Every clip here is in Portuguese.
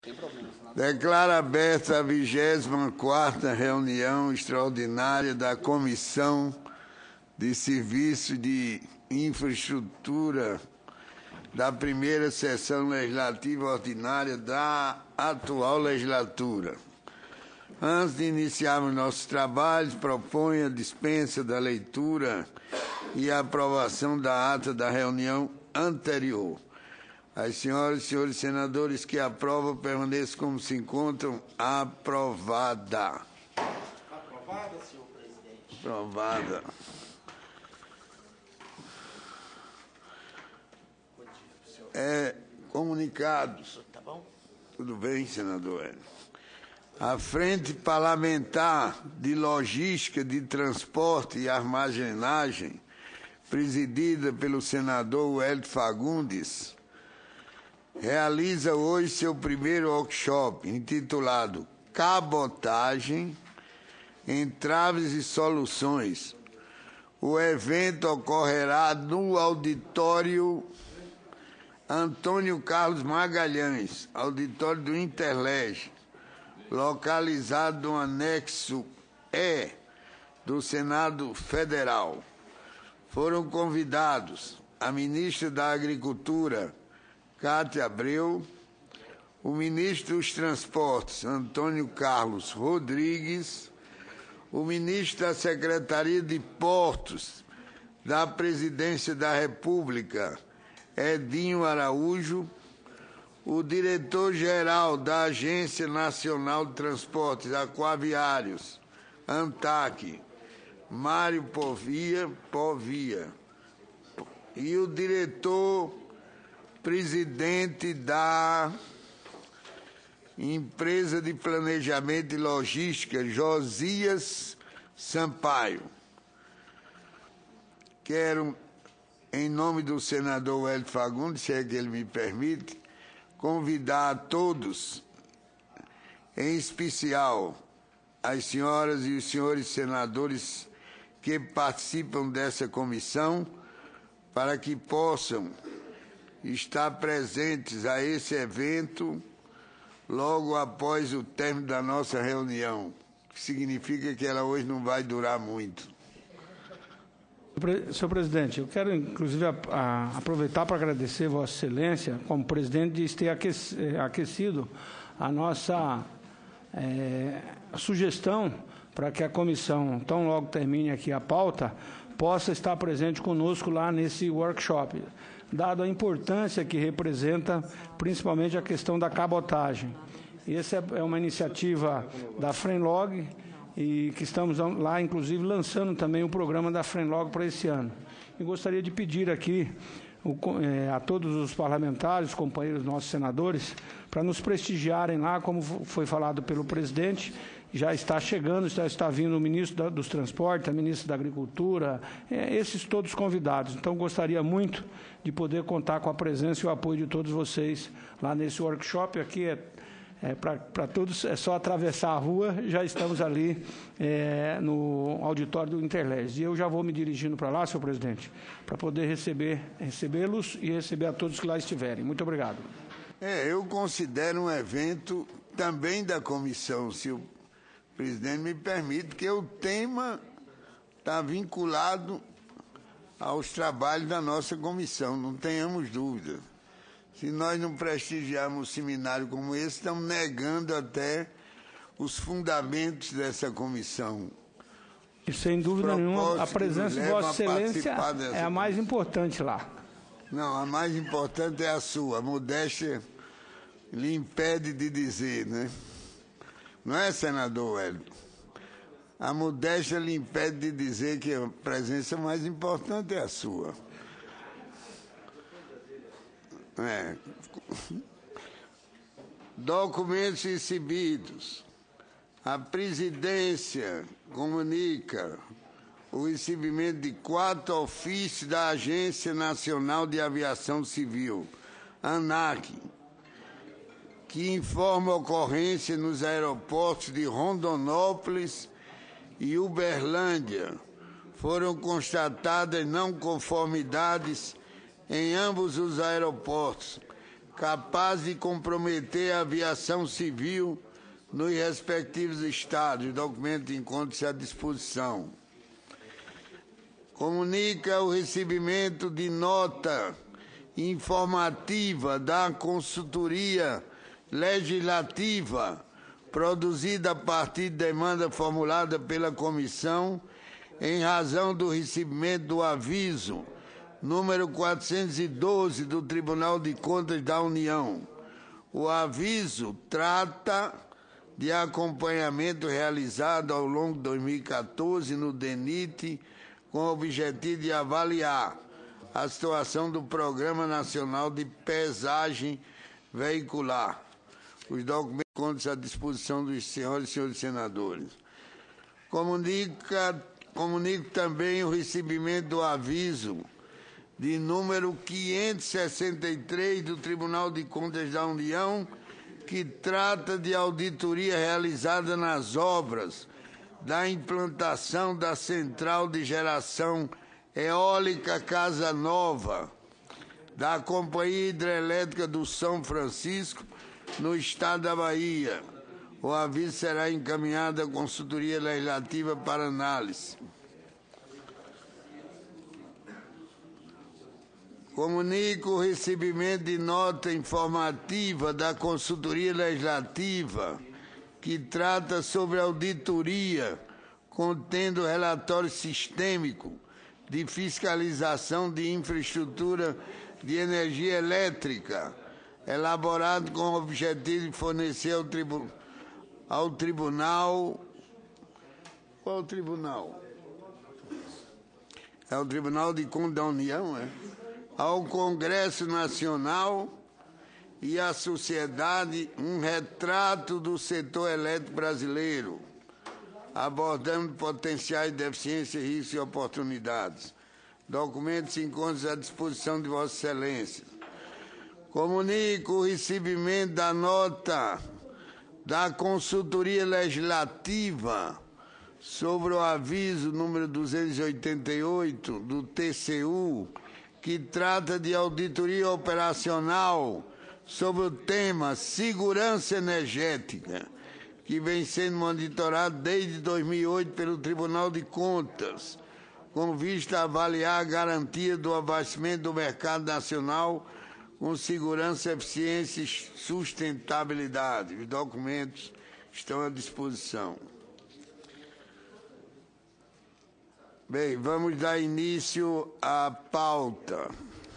Declaro aberta a 24ª reunião extraordinária da Comissão de Serviço de Infraestrutura da primeira sessão legislativa ordinária da atual legislatura. Antes de iniciarmos nossos trabalhos, proponho a dispensa da leitura e a aprovação da ata da reunião anterior. As senhoras e senhores senadores que aprovam permaneçam como se encontram. Aprovada. Aprovada, senhor presidente. Aprovada. Comunicados. Tá bom? Tudo bem, senador Hélio? A Frente Parlamentar de Logística de Transporte e Armazenagem, presidida pelo senador Wellington Fagundes, realiza hoje seu primeiro workshop, intitulado Cabotagem, Entraves e Soluções. O evento ocorrerá no auditório Antônio Carlos Magalhães, auditório do Interlege, localizado no anexo E do Senado Federal. Foram convidados a ministra da Agricultura, Cátia Abreu, o ministro dos Transportes, Antônio Carlos Rodrigues, o ministro da Secretaria de Portos da Presidência da República, Edinho Araújo, o diretor-geral da Agência Nacional de Transportes Aquaviários, ANTAC, Mário Povia, e o diretor-presidente da Empresa de Planejamento e Logística, Josias Sampaio. Quero, em nome do senador Wellington Fagundes, se é que ele me permite, convidar a todos, em especial as senhoras e os senhores senadores que participam dessa comissão, para que possam estar presentes a esse evento logo após o término da nossa reunião, que significa que ela hoje não vai durar muito. Senhor presidente, eu quero, inclusive, aproveitar para agradecer Vossa Excelência, como presidente, de ter aquecido a nossa sugestão para que a comissão, tão logo termine aqui a pauta, possa estar presente conosco lá nesse workshop, dado a importância que representa, principalmente, a questão da cabotagem. Essa é uma iniciativa da Frenlog, e que estamos lá, inclusive, lançando também o programa da Frenlog para esse ano. E gostaria de pedir aqui a todos os parlamentares, companheiros nossos senadores, para nos prestigiarem lá, como foi falado pelo presidente. Já está chegando, já está vindo o ministro dos Transportes, a ministra da Agricultura, esses todos convidados. Então, gostaria muito de poder contar com a presença e o apoio de todos vocês lá nesse workshop. Aqui para todos, é só atravessar a rua, já estamos ali no auditório do Interlege. E eu já vou me dirigindo para lá, senhor presidente, para poder recebê-los e receber a todos que lá estiverem. Muito obrigado. Eu considero um evento também da comissão, se o presidente me permite, porque o tema está vinculado aos trabalhos da nossa comissão, não tenhamos dúvida. Se nós não prestigiarmos um seminário como esse, estamos negando até os fundamentos dessa comissão. E, sem dúvida nenhuma, a presença de Vossa Excelência é a mais importante lá. Não, a mais importante é a sua. A modéstia lhe impede de dizer, né? Não é, senador Wellington? A modéstia lhe impede de dizer que a presença mais importante é a sua. Documentos recebidos. A presidência comunica o recebimento de 4 ofícios da Agência Nacional de Aviação Civil, ANAC, que informa a ocorrência nos aeroportos de Rondonópolis e Uberlândia. Foram constatadas não conformidades em ambos os aeroportos, capaz de comprometer a aviação civil nos respectivos estados. O documento encontra-se à disposição. Comunica o recebimento de nota informativa da consultoria legislativa produzida a partir de demanda formulada pela comissão em razão do recebimento do aviso número 412 do Tribunal de Contas da União. O aviso trata de acompanhamento realizado ao longo de 2014 no DENIT, com o objetivo de avaliar a situação do Programa Nacional de Pesagem Veicular. Os documentos encontram-se à disposição dos senhores e senhores senadores. Comunico também o recebimento do aviso de número 563 do Tribunal de Contas da União, que trata de auditoria realizada nas obras da implantação da Central de Geração Eólica Casa Nova, da Companhia Hidrelétrica do São Francisco, no estado da Bahia. O aviso será encaminhado à consultoria legislativa para análise. Comunico o recebimento de nota informativa da consultoria legislativa que trata sobre auditoria contendo relatório sistêmico de fiscalização de infraestrutura de energia elétrica, elaborado com o objetivo de fornecer ao tribunal... Qual é o tribunal? É o Tribunal de Contas da União, é? Ao Congresso Nacional e à sociedade um retrato do setor elétrico brasileiro, abordando potenciais deficiências, riscos e oportunidades. Documentos se encontram à disposição de Vossa Excelência. Comunico o recebimento da nota da consultoria legislativa sobre o aviso número 288 do TCU, que trata de auditoria operacional sobre o tema segurança energética, que vem sendo monitorado desde 2008 pelo Tribunal de Contas, com vista a avaliar a garantia do abastecimento do mercado nacional com segurança, eficiência e sustentabilidade. Os documentos estão à disposição. Bem, vamos dar início à pauta.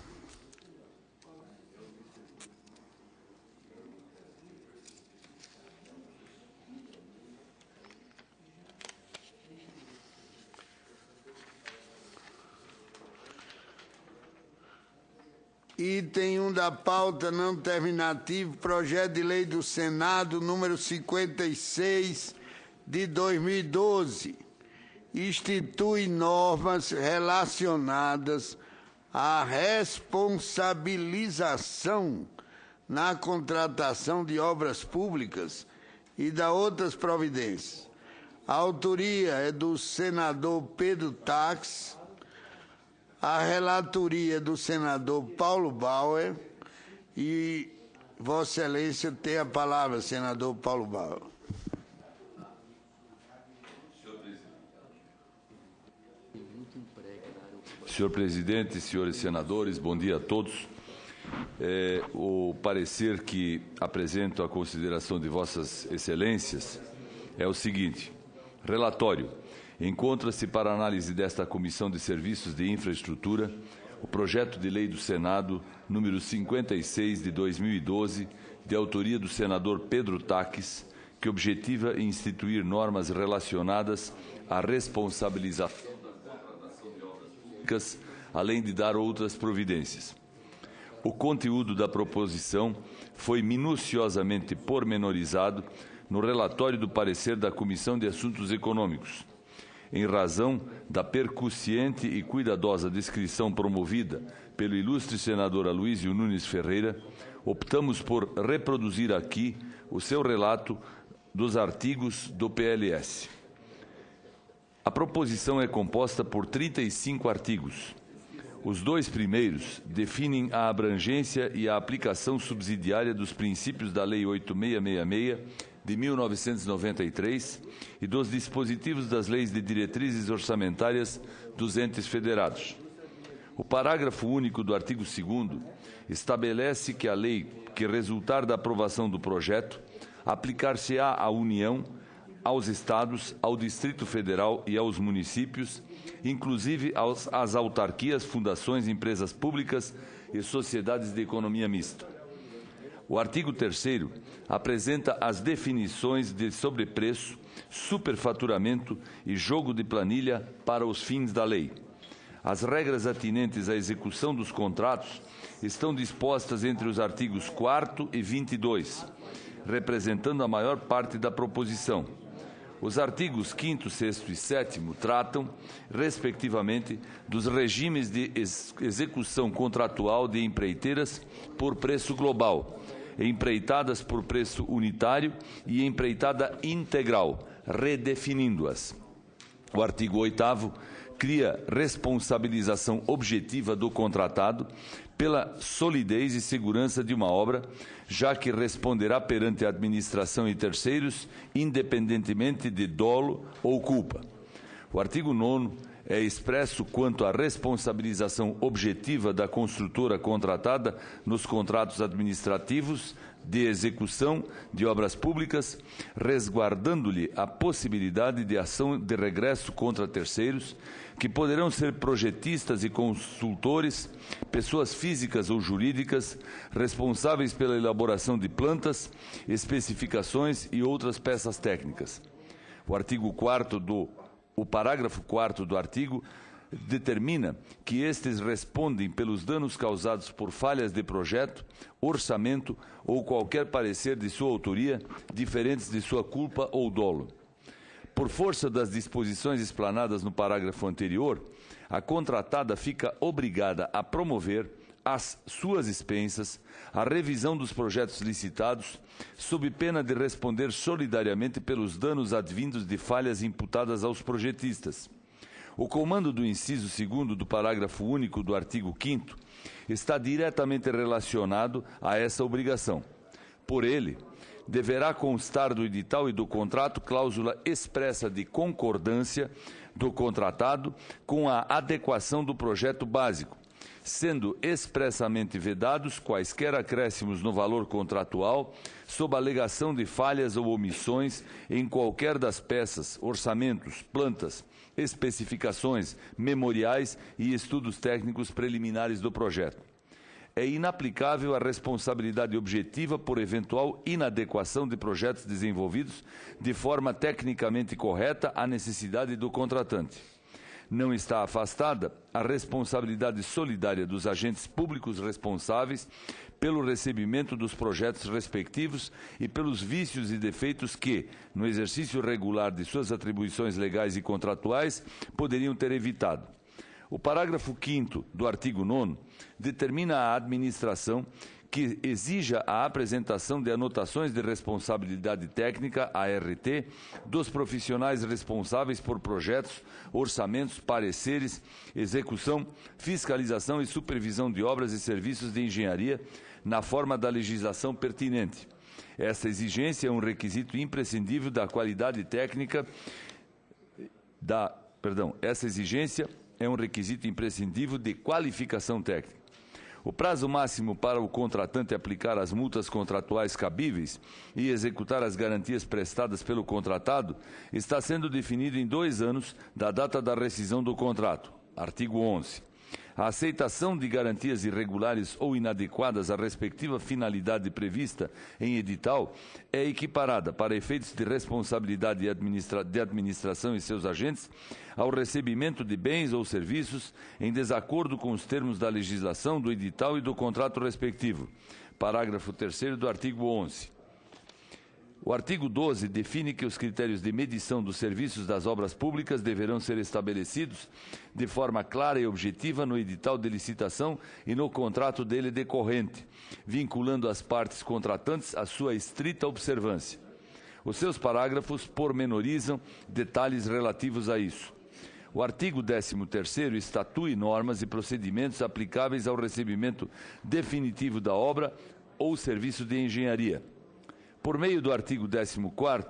Item 1 da pauta não terminativo, projeto de lei do Senado número 56 de 2012, institui normas relacionadas à responsabilização na contratação de obras públicas e da outras providências. A autoria é do senador Pedro Taques, a relatoria do senador Paulo Bauer e Vossa Excelência tem a palavra, senador Paulo Bauer. Senhor presidente, senhores senadores, bom dia a todos. O parecer que apresento à consideração de Vossas Excelências é o seguinte: relatório. Encontra-se para análise desta Comissão de Serviços de Infraestrutura o projeto de lei do Senado número 56 de 2012, de autoria do senador Pedro Taques, que objetiva instituir normas relacionadas à responsabilização da contratação de obras públicas, além de dar outras providências. O conteúdo da proposição foi minuciosamente pormenorizado no relatório do parecer da Comissão de Assuntos Econômicos. Em razão da percussiente e cuidadosa descrição promovida pelo ilustre senador Aloysio Nunes Ferreira, optamos por reproduzir aqui o seu relato dos artigos do PLS. A proposição é composta por 35 artigos. Os dois primeiros definem a abrangência e a aplicação subsidiária dos princípios da Lei 8666 de 1993 e dos dispositivos das leis de diretrizes orçamentárias dos entes federados. O parágrafo único do artigo 2º estabelece que a lei que resultar da aprovação do projeto aplicar-se-á à União, aos Estados, ao Distrito Federal e aos municípios, inclusive às autarquias, fundações, empresas públicas e sociedades de economia mista. O artigo 3º apresenta as definições de sobrepreço, superfaturamento e jogo de planilha para os fins da lei. As regras atinentes à execução dos contratos estão dispostas entre os artigos 4º e 22, representando a maior parte da proposição. Os artigos 5º, 6º e 7º tratam, respectivamente, dos regimes de execução contratual de empreiteiras por preço global, empreitadas por preço unitário e empreitada integral, redefinindo-as. O artigo 8º cria responsabilização objetiva do contratado pela solidez e segurança de uma obra, já que responderá perante a administração e terceiros, independentemente de dolo ou culpa. O artigo 9º é expresso quanto à responsabilização objetiva da construtora contratada nos contratos administrativos de execução de obras públicas, resguardando-lhe a possibilidade de ação de regresso contra terceiros, que poderão ser projetistas e consultores, pessoas físicas ou jurídicas, responsáveis pela elaboração de plantas, especificações e outras peças técnicas. O parágrafo 4º do artigo determina que estes respondem pelos danos causados por falhas de projeto, orçamento ou qualquer parecer de sua autoria, diferentes de sua culpa ou dolo. Por força das disposições explanadas no parágrafo anterior, a contratada fica obrigada a promover, às suas expensas, a revisão dos projetos licitados, sob pena de responder solidariamente pelos danos advindos de falhas imputadas aos projetistas. O comando do inciso 2º do parágrafo único do artigo 5º está diretamente relacionado a essa obrigação. Por ele, deverá constar do edital e do contrato cláusula expressa de concordância do contratado com a adequação do projeto básico, sendo expressamente vedados quaisquer acréscimos no valor contratual, sob a alegação de falhas ou omissões em qualquer das peças, orçamentos, plantas, especificações, memoriais e estudos técnicos preliminares do projeto. É inaplicável a responsabilidade objetiva por eventual inadequação de projetos desenvolvidos de forma tecnicamente correta à necessidade do contratante. Não está afastada a responsabilidade solidária dos agentes públicos responsáveis pelo recebimento dos projetos respectivos e pelos vícios e defeitos que, no exercício regular de suas atribuições legais e contratuais, poderiam ter evitado. O parágrafo 5º do artigo 9º determina à administração que exija a apresentação de anotações de responsabilidade técnica, ART, dos profissionais responsáveis por projetos, orçamentos, pareceres, execução, fiscalização e supervisão de obras e serviços de engenharia na forma da legislação pertinente. Essa exigência é um requisito imprescindível da qualidade técnica Essa exigência é um requisito imprescindível de qualificação técnica. O prazo máximo para o contratante aplicar as multas contratuais cabíveis e executar as garantias prestadas pelo contratado está sendo definido em 2 anos da data da rescisão do contrato. Artigo 11. A aceitação de garantias irregulares ou inadequadas à respectiva finalidade prevista em edital é equiparada, para efeitos de responsabilidade de administração e seus agentes, ao recebimento de bens ou serviços em desacordo com os termos da legislação, do edital e do contrato respectivo. Parágrafo 3º do artigo 11. O artigo 12 define que os critérios de medição dos serviços das obras públicas deverão ser estabelecidos de forma clara e objetiva no edital de licitação e no contrato dele decorrente, vinculando as partes contratantes à sua estrita observância. Os seus parágrafos pormenorizam detalhes relativos a isso. O artigo 13º estatui normas e procedimentos aplicáveis ao recebimento definitivo da obra ou serviço de engenharia. Por meio do artigo 14º,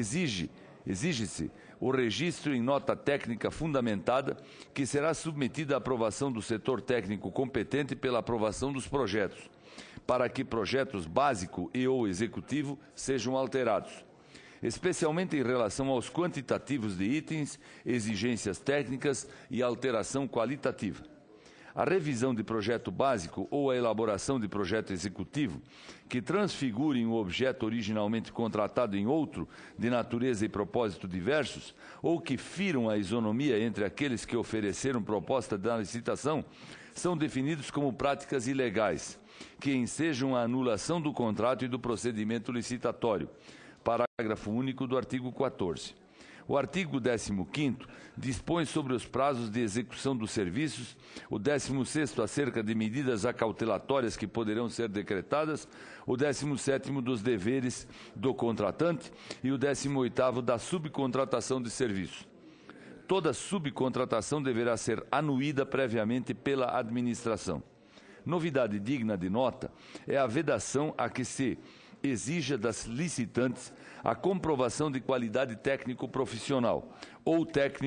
exige-se o registro em nota técnica fundamentada, que será submetida à aprovação do setor técnico competente pela aprovação dos projetos, para que projetos básico e ou executivo sejam alterados, especialmente em relação aos quantitativos de itens, exigências técnicas e alteração qualitativa. A revisão de projeto básico ou a elaboração de projeto executivo que transfigurem o objeto originalmente contratado em outro, de natureza e propósito diversos, ou que firam a isonomia entre aqueles que ofereceram proposta da licitação, são definidos como práticas ilegais, que ensejam a anulação do contrato e do procedimento licitatório. Parágrafo único do artigo 14. O artigo 15º dispõe sobre os prazos de execução dos serviços, o 16º acerca de medidas acautelatórias que poderão ser decretadas, o 17º dos deveres do contratante e o 18º da subcontratação de serviços. Toda subcontratação deverá ser anuída previamente pela administração. Novidade digna de nota é a vedação a que se exija das licitantes a comprovação de qualidade técnico-profissional ou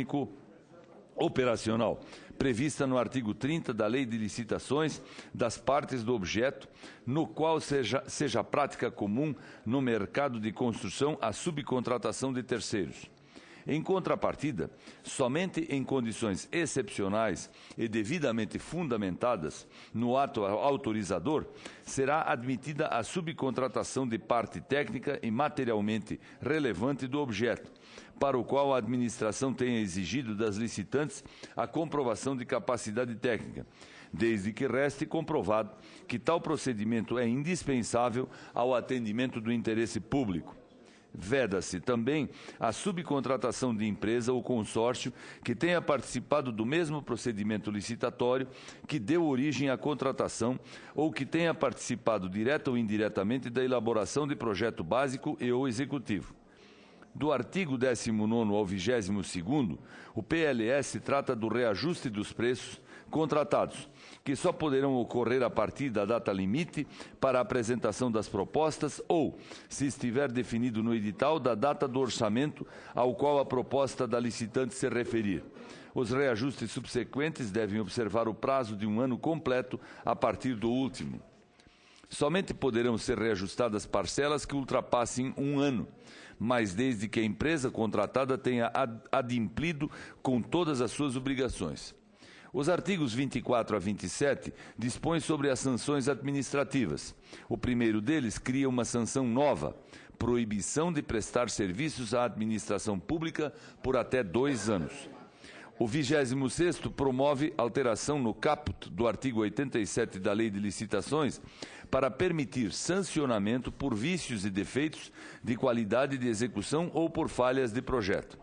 técnico-operacional, prevista no artigo 30 da Lei de Licitações das partes do objeto, no qual seja prática comum no mercado de construção a subcontratação de terceiros. Em contrapartida, somente em condições excepcionais e devidamente fundamentadas no ato autorizador, será admitida a subcontratação de parte técnica e materialmente relevante do objeto, para o qual a administração tenha exigido das licitantes a comprovação de capacidade técnica, desde que reste comprovado que tal procedimento é indispensável ao atendimento do interesse público. Veda-se também a subcontratação de empresa ou consórcio que tenha participado do mesmo procedimento licitatório que deu origem à contratação ou que tenha participado direta ou indiretamente da elaboração de projeto básico e ou executivo. Do artigo 19º ao 22º, o PLS trata do reajuste dos preços contratados, que só poderão ocorrer a partir da data limite para a apresentação das propostas ou, se estiver definido no edital, da data do orçamento ao qual a proposta da licitante se referir. Os reajustes subsequentes devem observar o prazo de 1 ano completo a partir do último. Somente poderão ser reajustadas parcelas que ultrapassem 1 ano, mas desde que a empresa contratada tenha adimplido com todas as suas obrigações. Os artigos 24 a 27 dispõem sobre as sanções administrativas. O primeiro deles cria uma sanção nova, proibição de prestar serviços à administração pública por até 2 anos. O 26º promove alteração no caput do artigo 87 da Lei de Licitações para permitir sancionamento por vícios e defeitos de qualidade de execução ou por falhas de projeto.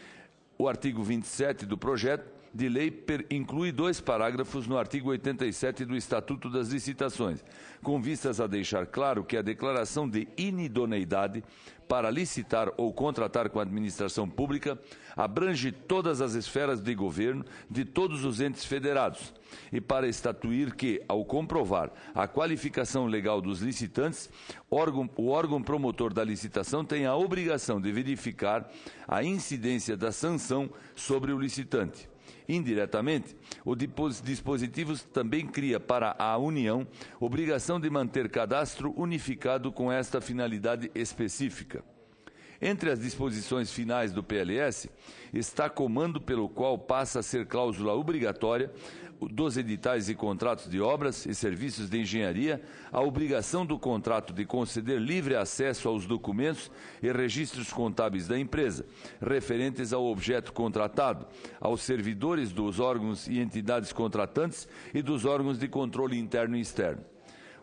O artigo 27 do projeto de lei inclui 2 parágrafos no artigo 87 do Estatuto das Licitações, com vistas a deixar claro que a declaração de inidoneidade para licitar ou contratar com a administração pública abrange todas as esferas de governo de todos os entes federados e para estatuir que, ao comprovar a qualificação legal dos licitantes, o órgão promotor da licitação tem a obrigação de verificar a incidência da sanção sobre o licitante. Indiretamente, o dispositivo também cria para a União obrigação de manter cadastro unificado com esta finalidade específica. Entre as disposições finais do PLS está comando pelo qual passa a ser cláusula obrigatória dos editais e contratos de obras e serviços de engenharia a obrigação do contrato de conceder livre acesso aos documentos e registros contábeis da empresa, referentes ao objeto contratado, aos servidores dos órgãos e entidades contratantes e dos órgãos de controle interno e externo.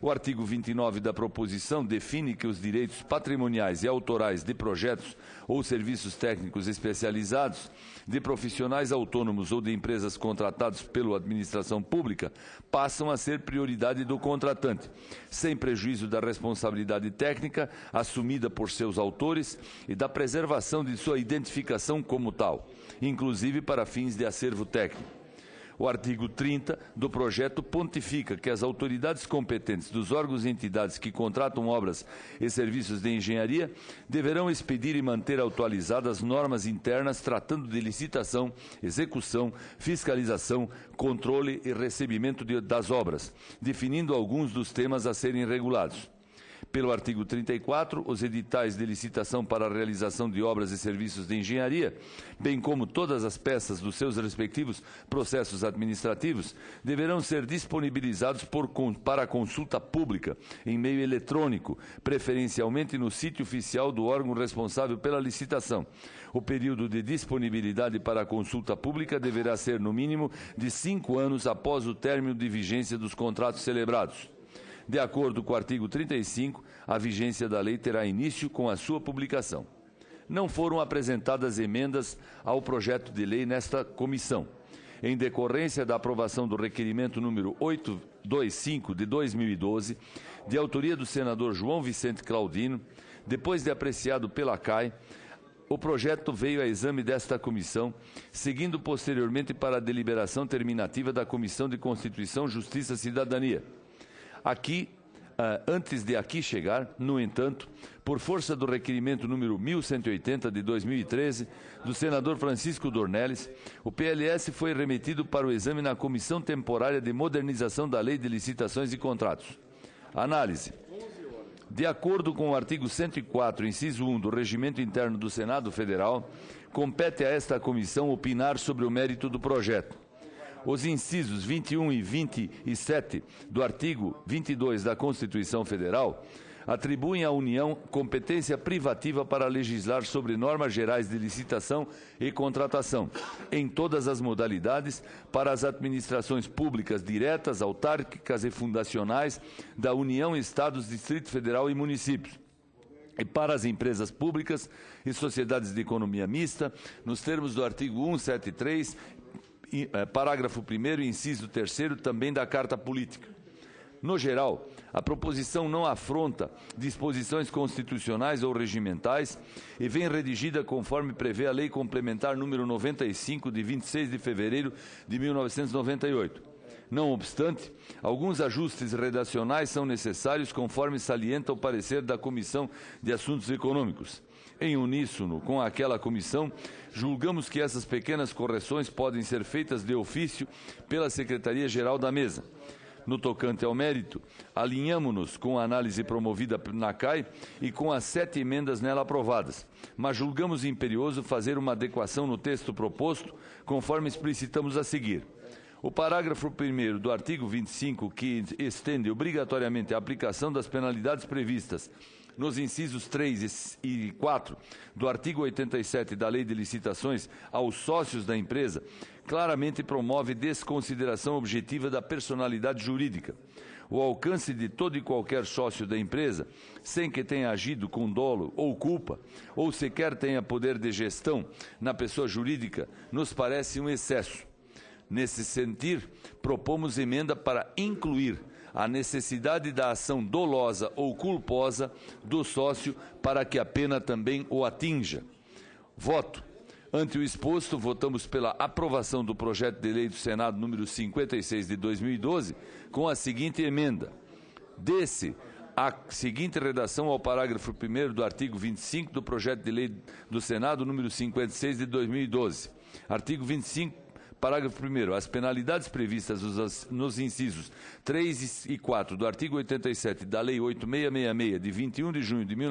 O artigo 29 da proposição define que os direitos patrimoniais e autorais de projetos ou serviços técnicos especializados, de profissionais autônomos ou de empresas contratados pela administração pública, passam a ser prioridade do contratante, sem prejuízo da responsabilidade técnica assumida por seus autores e da preservação de sua identificação como tal, inclusive para fins de acervo técnico. O artigo 30 do projeto pontifica que as autoridades competentes dos órgãos e entidades que contratam obras e serviços de engenharia deverão expedir e manter atualizadas normas internas tratando de licitação, execução, fiscalização, controle e recebimento das obras, definindo alguns dos temas a serem regulados. Pelo artigo 34, os editais de licitação para a realização de obras e serviços de engenharia, bem como todas as peças dos seus respectivos processos administrativos, deverão ser disponibilizados para consulta pública, em meio eletrônico, preferencialmente no sítio oficial do órgão responsável pela licitação. O período de disponibilidade para a consulta pública deverá ser, no mínimo, de 5 anos após o término de vigência dos contratos celebrados. De acordo com o artigo 35, a vigência da lei terá início com a sua publicação. Não foram apresentadas emendas ao projeto de lei nesta comissão. Em decorrência da aprovação do requerimento número 825 de 2012, de autoria do senador João Vicente Claudino, depois de apreciado pela CAI, o projeto veio a exame desta comissão, seguindo posteriormente para a deliberação terminativa da Comissão de Constituição, Justiça e Cidadania. Antes de aqui chegar, no entanto, por força do requerimento número 1180 de 2013, do senador Francisco Dornelles, o PLS foi remetido para o exame na Comissão Temporária de Modernização da Lei de Licitações e Contratos. Análise. De acordo com o artigo 104, inciso 1 do Regimento Interno do Senado Federal, compete a esta comissão opinar sobre o mérito do projeto. Os incisos 21 e 27 do artigo 22 da Constituição Federal atribuem à União competência privativa para legislar sobre normas gerais de licitação e contratação, em todas as modalidades, para as administrações públicas diretas, autárquicas e fundacionais da União, Estados, Distrito Federal e municípios, e para as empresas públicas e sociedades de economia mista, nos termos do artigo 173, parágrafo 1º, inciso 3º, também da Carta Política. No geral, a proposição não afronta disposições constitucionais ou regimentais e vem redigida conforme prevê a Lei Complementar número 95, de 26 de fevereiro de 1998. Não obstante, alguns ajustes redacionais são necessários conforme salienta o parecer da Comissão de Assuntos Econômicos. Em uníssono com aquela comissão, julgamos que essas pequenas correções podem ser feitas de ofício pela Secretaria-Geral da Mesa. No tocante ao mérito, alinhamo-nos com a análise promovida na CAI e com as 7 emendas nela aprovadas, mas julgamos imperioso fazer uma adequação no texto proposto, conforme explicitamos a seguir. O parágrafo 1º do artigo 25, que estende obrigatoriamente a aplicação das penalidades previstas nos incisos 3 e 4 do artigo 87 da Lei de Licitações aos sócios da empresa, claramente promove desconsideração objetiva da personalidade jurídica. O alcance de todo e qualquer sócio da empresa, sem que tenha agido com dolo ou culpa, ou sequer tenha poder de gestão na pessoa jurídica, nos parece um excesso. Nesse sentido, propomos emenda para incluir a necessidade da ação dolosa ou culposa do sócio para que a pena também o atinja. Voto. Ante o exposto, votamos pela aprovação do projeto de lei do Senado número 56 de 2012, com a seguinte emenda. Dê-se a seguinte redação ao parágrafo 1º do artigo 25 do projeto de lei do Senado número 56 de 2012. Artigo 25. Parágrafo 1º. As penalidades previstas nos incisos 3 e 4 do artigo 87 da Lei 8666, de 21 de junho de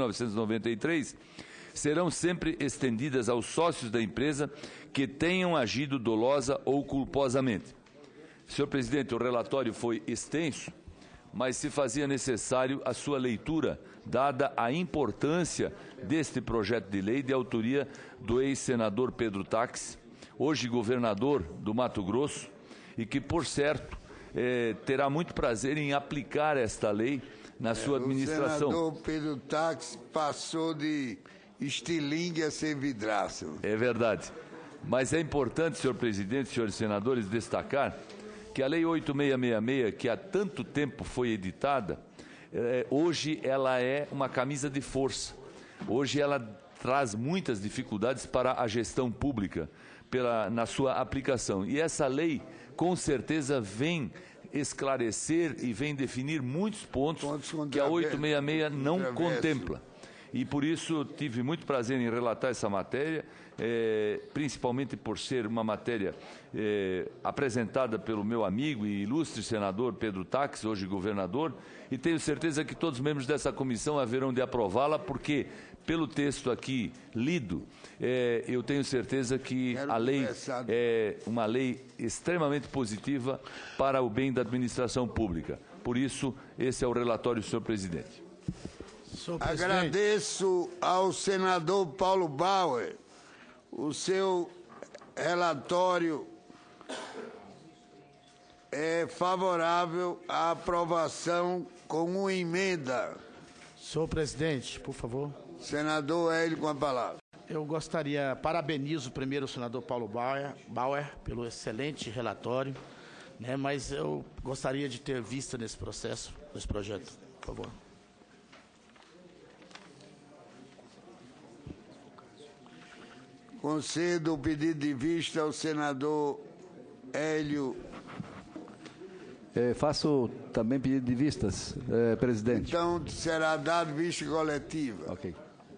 1993, serão sempre estendidas aos sócios da empresa que tenham agido dolosa ou culposamente. Senhor presidente, o relatório foi extenso, mas se fazia necessário a sua leitura, dada a importância deste projeto de lei de autoria do ex-senador Pedro Táxi, hoje governador do Mato Grosso, e que, por certo, terá muito prazer em aplicar esta lei na sua administração. O senador Pedro Taques passou de estilingue a ser vidraça. É verdade. Mas é importante, senhor presidente, senhores senadores, destacar que a Lei 8666, que há tanto tempo foi editada, hoje ela é uma camisa de força. Hoje ela traz muitas dificuldades para a gestão pública na sua aplicação. E essa lei, com certeza, vem esclarecer e vem definir muitos pontos que a 866 não contempla. E por isso tive muito prazer em relatar essa matéria, principalmente por ser uma matéria apresentada pelo meu amigo e ilustre senador Pedro Taques, hoje governador, e tenho certeza que todos os membros dessa comissão haverão de aprová-la, porque pelo texto aqui lido, eu tenho certeza que a lei é uma lei extremamente positiva para o bem da administração pública. Por isso, esse é o relatório, senhor presidente. Agradeço ao senador Paulo Bauer o seu relatório é favorável à aprovação com uma emenda. Senhor presidente, por favor. Senador Hélio, com a palavra. Eu parabenizo primeiro o senador Paulo Bauer pelo excelente relatório, né, mas eu gostaria de ter vista nesse projeto, por favor. Concedo o pedido de vista ao senador Hélio. Faço também pedido de vistas, presidente. Então, será dado vista coletiva. Ok.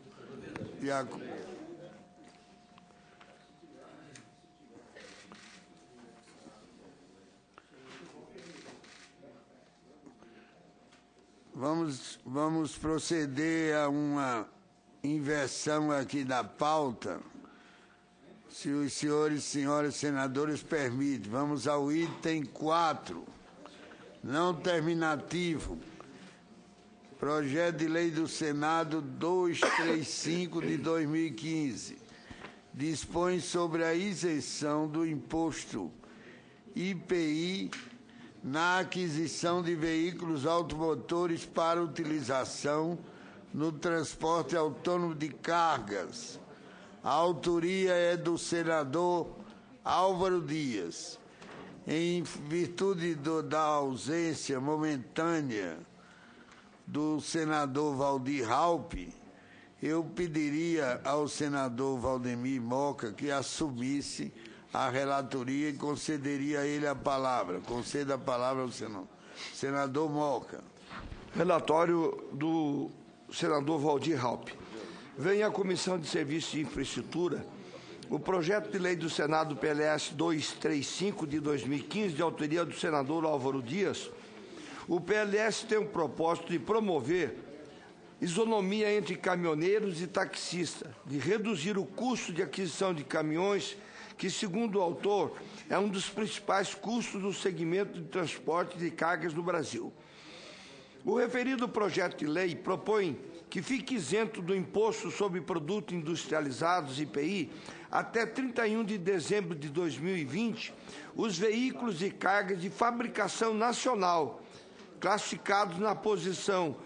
Vamos proceder a uma inversão aqui da pauta. Se os senhores e senhoras senadores permitem, vamos ao item 4, não terminativo, projeto de lei do Senado 235 de 2015, dispõe sobre a isenção do imposto IPI na aquisição de veículos automotores para utilização no transporte autônomo de cargas. A autoria é do senador Álvaro Dias. Em virtude da ausência momentânea do senador Valdir Raupp, eu pediria ao senador Valdemir Moca que assumisse a relatoria e concederia a ele a palavra. Conceda a palavra ao senador Moca. Relatório do senador Valdir Raupp. Vem à Comissão de Serviços e Infraestrutura o projeto de lei do Senado PLS 235 de 2015, de autoria do senador Álvaro Dias. O PLS tem o propósito de promover isonomia entre caminhoneiros e taxistas, de reduzir o custo de aquisição de caminhões, que, segundo o autor, é um dos principais custos do segmento de transporte de cargas no Brasil. O referido projeto de lei propõe que fique isento do imposto sobre produtos industrializados, IPI, até 31 de dezembro de 2020, os veículos e cargas de fabricação nacional, classificados na posição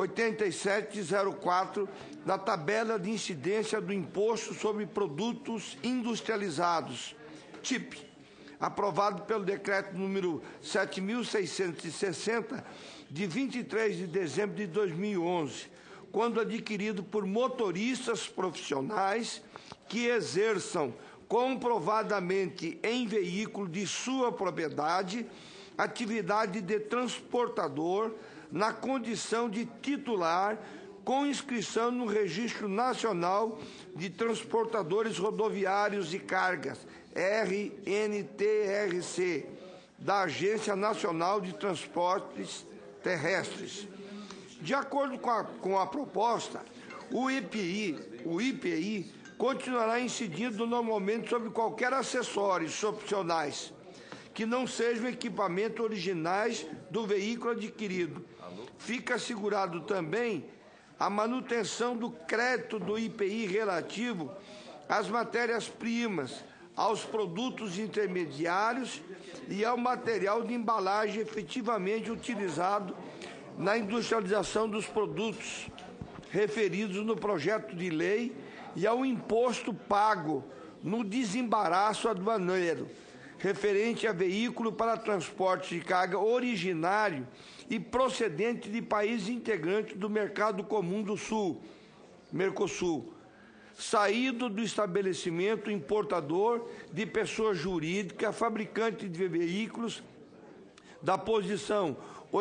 8704 da tabela de incidência do imposto sobre produtos industrializados, TIP, aprovado pelo decreto número 7.660, de 23 de dezembro de 2011, quando adquirido por motoristas profissionais que exerçam comprovadamente em veículo de sua propriedade atividade de transportador na condição de titular com inscrição no Registro Nacional de Transportadores Rodoviários e Cargas, RNTRC, da Agência Nacional de Transportes Terrestres. De acordo com a proposta, o IPI continuará incidindo normalmente sobre qualquer acessórios opcionais que não sejam equipamentos originais do veículo adquirido. Fica assegurado também a manutenção do crédito do IPI relativo às matérias-primas, aos produtos intermediários e ao material de embalagem efetivamente utilizado na industrialização dos produtos referidos no projeto de lei e ao imposto pago no desembaraço aduaneiro, referente a veículo para transporte de carga originário e procedente de países integrantes do Mercado Comum do Sul, Mercosul, saído do estabelecimento importador de pessoa jurídica, fabricante de veículos, da posição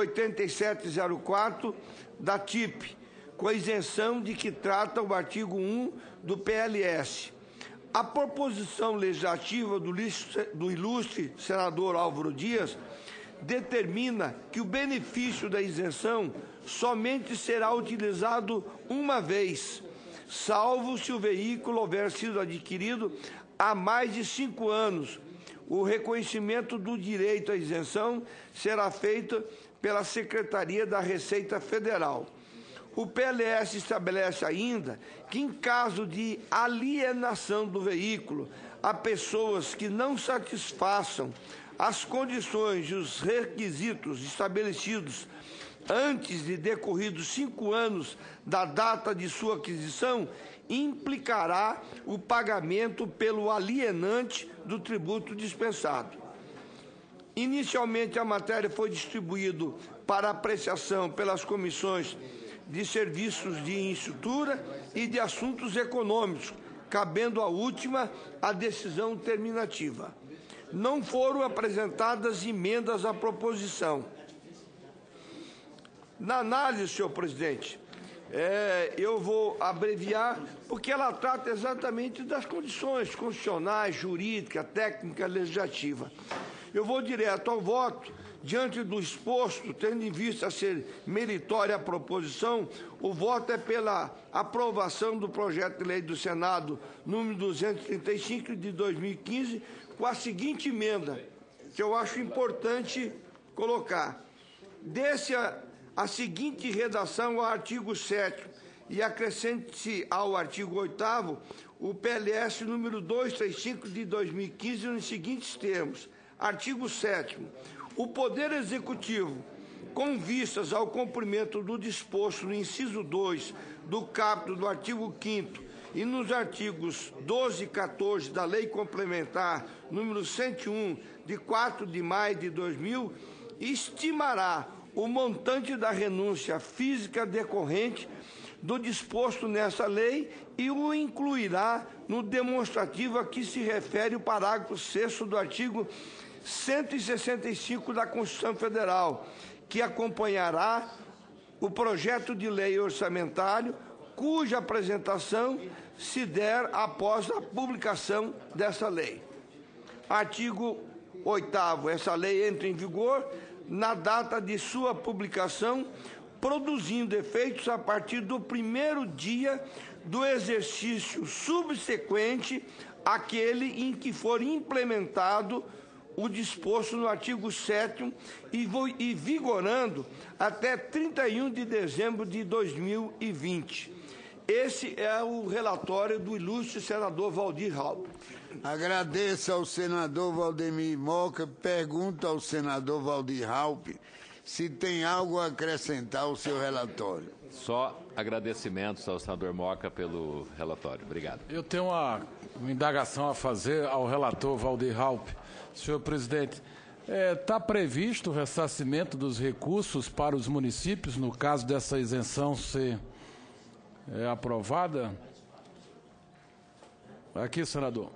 8704 da TIP, com a isenção de que trata o artigo 1 do PLS. A proposição legislativa do ilustre senador Álvaro Dias determina que o benefício da isenção somente será utilizado uma vez, salvo se o veículo houver sido adquirido há mais de 5 anos. O reconhecimento do direito à isenção será feito pela Secretaria da Receita Federal. O PLS estabelece ainda que, em caso de alienação do veículo a pessoas que não satisfaçam as condições e os requisitos estabelecidos antes de decorridos 5 anos da data de sua aquisição, implicará o pagamento pelo alienante do tributo dispensado. Inicialmente, a matéria foi distribuída para apreciação pelas comissões de Serviços de Infraestrutura e de Assuntos Econômicos, cabendo à última a decisão terminativa. Não foram apresentadas emendas à proposição. Na análise, senhor presidente, eu vou abreviar, porque ela trata exatamente das condições constitucionais, jurídica, técnica, legislativa. Eu vou direto ao voto. Diante do exposto, tendo em vista ser meritória a proposição, o voto é pela aprovação do projeto de lei do Senado número 235 de 2015, com a seguinte emenda, que eu acho importante colocar. Desse a seguinte redação ao artigo 7º e acrescente-se ao artigo 8º o PLS número 235 de 2015 nos seguintes termos. Artigo 7º. O Poder Executivo, com vistas ao cumprimento do disposto no inciso 2 do caput do artigo 5º e nos artigos 12 e 14 da Lei Complementar número 101, de 4 de maio de 2000, estimará o montante da renúncia física decorrente do disposto nessa lei e o incluirá no demonstrativo a que se refere o parágrafo 6º do artigo 165 da Constituição Federal, que acompanhará o projeto de lei orçamentário, cuja apresentação se der após a publicação dessa lei. Artigo 8º. Essa lei entra em vigor na data de sua publicação, produzindo efeitos a partir do primeiro dia do exercício subsequente àquele em que for implementado o disposto no artigo 7º e vigorando até 31 de dezembro de 2020. Esse é o relatório do ilustre senador Valdir Raupp. Agradeço ao senador Valdemir Moca. Pergunto ao senador Valdir Raupp se tem algo a acrescentar ao seu relatório. Só agradecimentos ao senador Moca pelo relatório. Obrigado. Eu tenho uma indagação a fazer ao relator Valdir Raupp. Senhor presidente, está previsto o ressarcimento dos recursos para os municípios, no caso dessa isenção ser aprovada? Aqui, senador.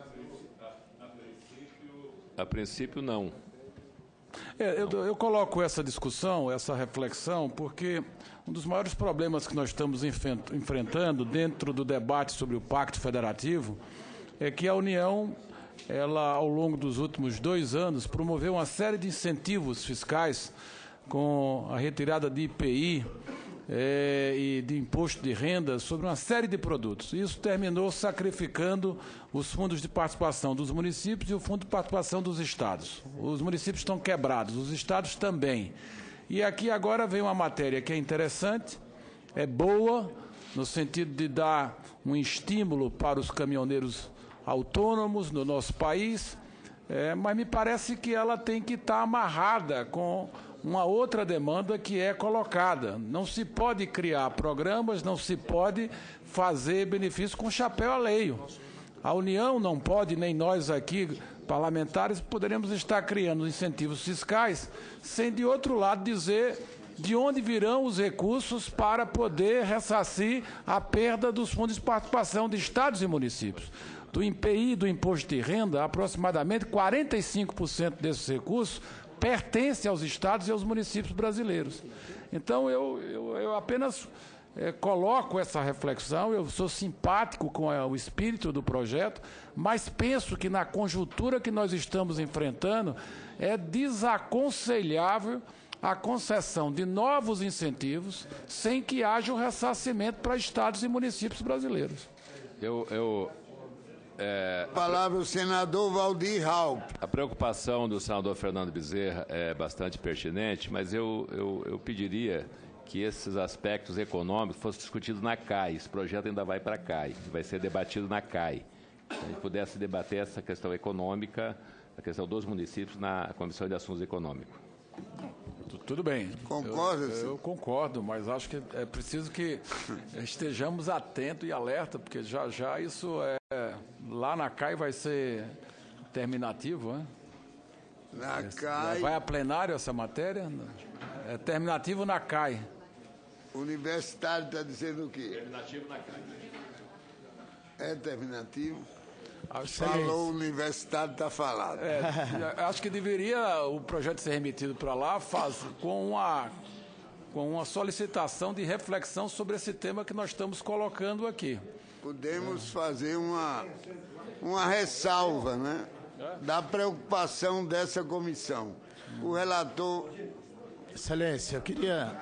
A princípio, não. Eu coloco essa discussão, essa reflexão, porque um dos maiores problemas que nós estamos enfrentando dentro do debate sobre o Pacto Federativo é que a União, ela, ao longo dos últimos 2 anos, promoveu uma série de incentivos fiscais com a retirada de IPI e de imposto de renda sobre uma série de produtos. Isso terminou sacrificando os fundos de participação dos municípios e o fundo de participação dos estados. Os municípios estão quebrados, os estados também. E aqui agora vem uma matéria que é interessante, é boa, no sentido de dar um estímulo para os caminhoneiros autônomos no nosso país, mas me parece que ela tem que estar amarrada com uma outra demanda que é colocada. Não se pode criar programas, não se pode fazer benefício com chapéu alheio. A União não pode, nem nós aqui, parlamentares, poderemos estar criando incentivos fiscais sem, de outro lado, dizer de onde virão os recursos para poder ressarcir a perda dos fundos de participação de estados e municípios. Do INPI, do Imposto de Renda, aproximadamente 45% desses recursos pertencem aos estados e aos municípios brasileiros. Então, eu apenas coloco essa reflexão, eu sou simpático com o espírito do projeto, mas penso que na conjuntura que nós estamos enfrentando é desaconselhável a concessão de novos incentivos sem que haja o ressarcimento para estados e municípios brasileiros. Palavra o senador Valdir Raupp. A preocupação do senador Fernando Bezerra é bastante pertinente, mas eu pediria que esses aspectos econômicos fossem discutidos na CAI. Esse projeto ainda vai para a CAI, vai ser debatido na CAI. Se a gente pudesse debater essa questão econômica, a questão dos municípios na Comissão de Assuntos Econômicos. Tudo bem. Concorda? Eu concordo, mas acho que é preciso que estejamos atentos e alerta, porque já isso lá na CAI vai ser terminativo, né? Na CAI. Vai a plenário essa matéria? É terminativo na CAI. O universitário está dizendo o quê? Terminativo na CAI. É terminativo? Acho Falou o universitário, está falado. Acho que deveria o projeto ser remetido para lá com uma solicitação de reflexão sobre esse tema que nós estamos colocando aqui. Podemos fazer uma ressalva, né? Da preocupação dessa comissão. O relator... Excelência, eu queria...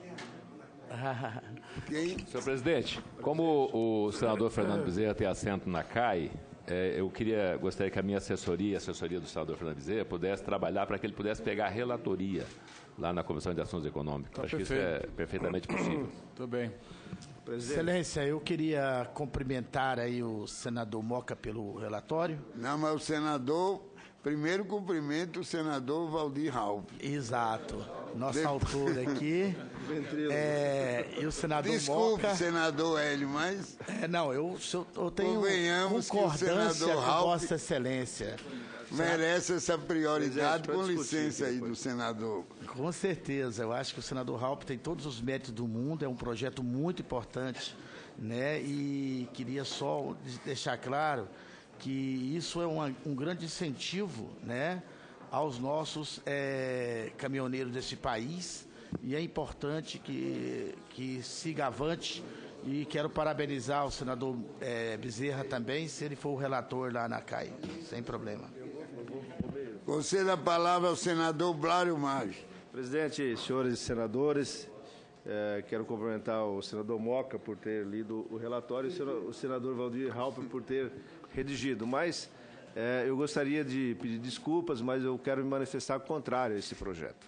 Senhor presidente, como o senador Fernando Bezerra tem assento na CAI, gostaria que a minha assessoria, a assessoria do senador Fernando Bezerra, pudesse trabalhar para que ele pudesse pegar a relatoria lá na Comissão de Assuntos Econômicos. Acho que isso é perfeitamente possível. Tudo bem. Excelência, eu queria cumprimentar aí o senador Moca pelo relatório. Não, mas o senador... Primeiro cumprimento o senador Valdir Raupp. Exato. Nossa autora aqui. E o senador Desculpe, Moca... senador Hélio, mas... eu tenho concordância com Vossa Excelência. Merece essa prioridade, com licença aí do senador. Com certeza. Eu acho que o senador Raupp tem todos os méritos do mundo, é um projeto muito importante, né? E queria só deixar claro que isso é um grande incentivo, né, aos nossos caminhoneiros desse país, e é importante que siga avante, e quero parabenizar o senador Bezerra também, se ele for o relator lá na CAI, sem problema. Concedo a palavra ao senador Blário Maggi. Presidente, senhores senadores, quero cumprimentar o senador Moca por ter lido o relatório e o senador Valdir Raupp por ter redigido, mas eu gostaria de pedir desculpas, mas eu quero me manifestar contrário a esse projeto.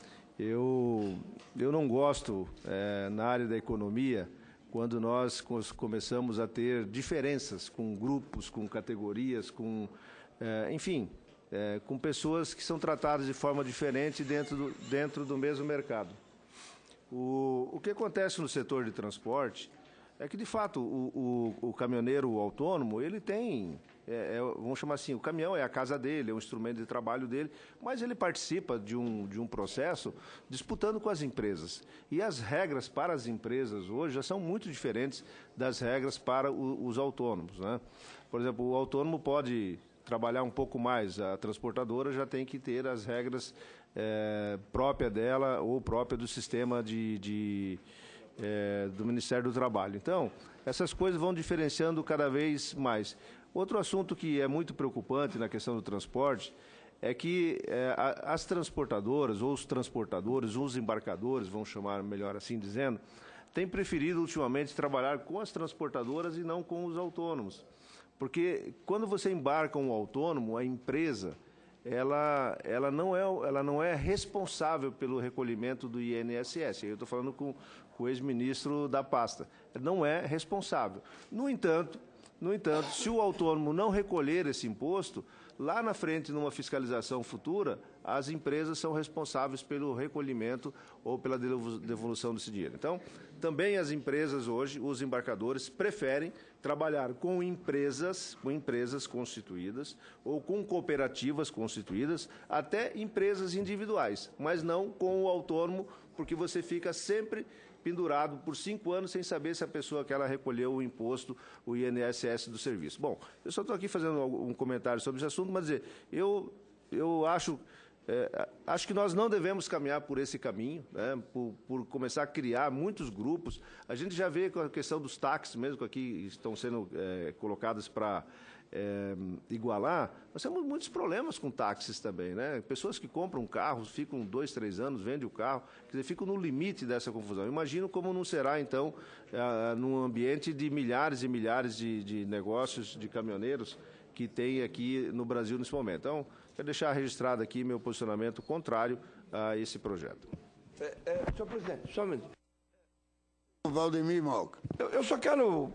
Eu não gosto, na área da economia, quando nós começamos a ter diferenças com grupos, com categorias, enfim, com pessoas que são tratadas de forma diferente dentro do mesmo mercado. O que acontece no setor de transporte é que, de fato, o caminhoneiro autônomo, ele tem, vamos chamar assim, o caminhão é a casa dele, é um instrumento de trabalho dele, mas ele participa de um processo disputando com as empresas. E as regras para as empresas hoje já são muito diferentes das regras para os autônomos, né? Por exemplo, o autônomo pode trabalhar um pouco mais, a transportadora já tem que ter as regras própria dela ou própria do sistema do Ministério do Trabalho. Então, essas coisas vão diferenciando cada vez mais. Outro assunto que é muito preocupante na questão do transporte é que as transportadoras, ou os transportadores, ou os embarcadores, vamos chamar melhor assim dizendo, têm preferido ultimamente trabalhar com as transportadoras e não com os autônomos. Porque quando você embarca um autônomo, a empresa... Ela não é responsável pelo recolhimento do INSS. Eu estou falando com o ex-ministro da pasta. Não é responsável. No entanto, No entanto, se o autônomo não recolher esse imposto, lá na frente, numa fiscalização futura, as empresas são responsáveis pelo recolhimento ou pela devolução desse dinheiro. Então, também as empresas hoje, os embarcadores, preferem trabalhar com empresas constituídas ou com cooperativas constituídas, até empresas individuais, mas não com o autônomo, porque você fica sempre pendurado por 5 anos sem saber se a pessoa que ela recolheu o imposto, o INSS do serviço. Bom, eu só estou aqui fazendo um comentário sobre esse assunto, mas eu acho que nós não devemos caminhar por esse caminho, né, por começar a criar muitos grupos. A gente já vê com a questão dos táxis mesmo, que aqui estão sendo colocadas para igualar. Nós temos muitos problemas com táxis também, né? Pessoas que compram carros, ficam 2, 3 anos, vendem o carro, quer dizer, ficam no limite dessa confusão. Imagino como não será, então, num ambiente de milhares e milhares de negócios, de caminhoneiros que tem aqui no Brasil nesse momento. Então, quero deixar registrado aqui meu posicionamento contrário a esse projeto. Senhor presidente, só um minuto. Valdemir Moca. Eu só quero,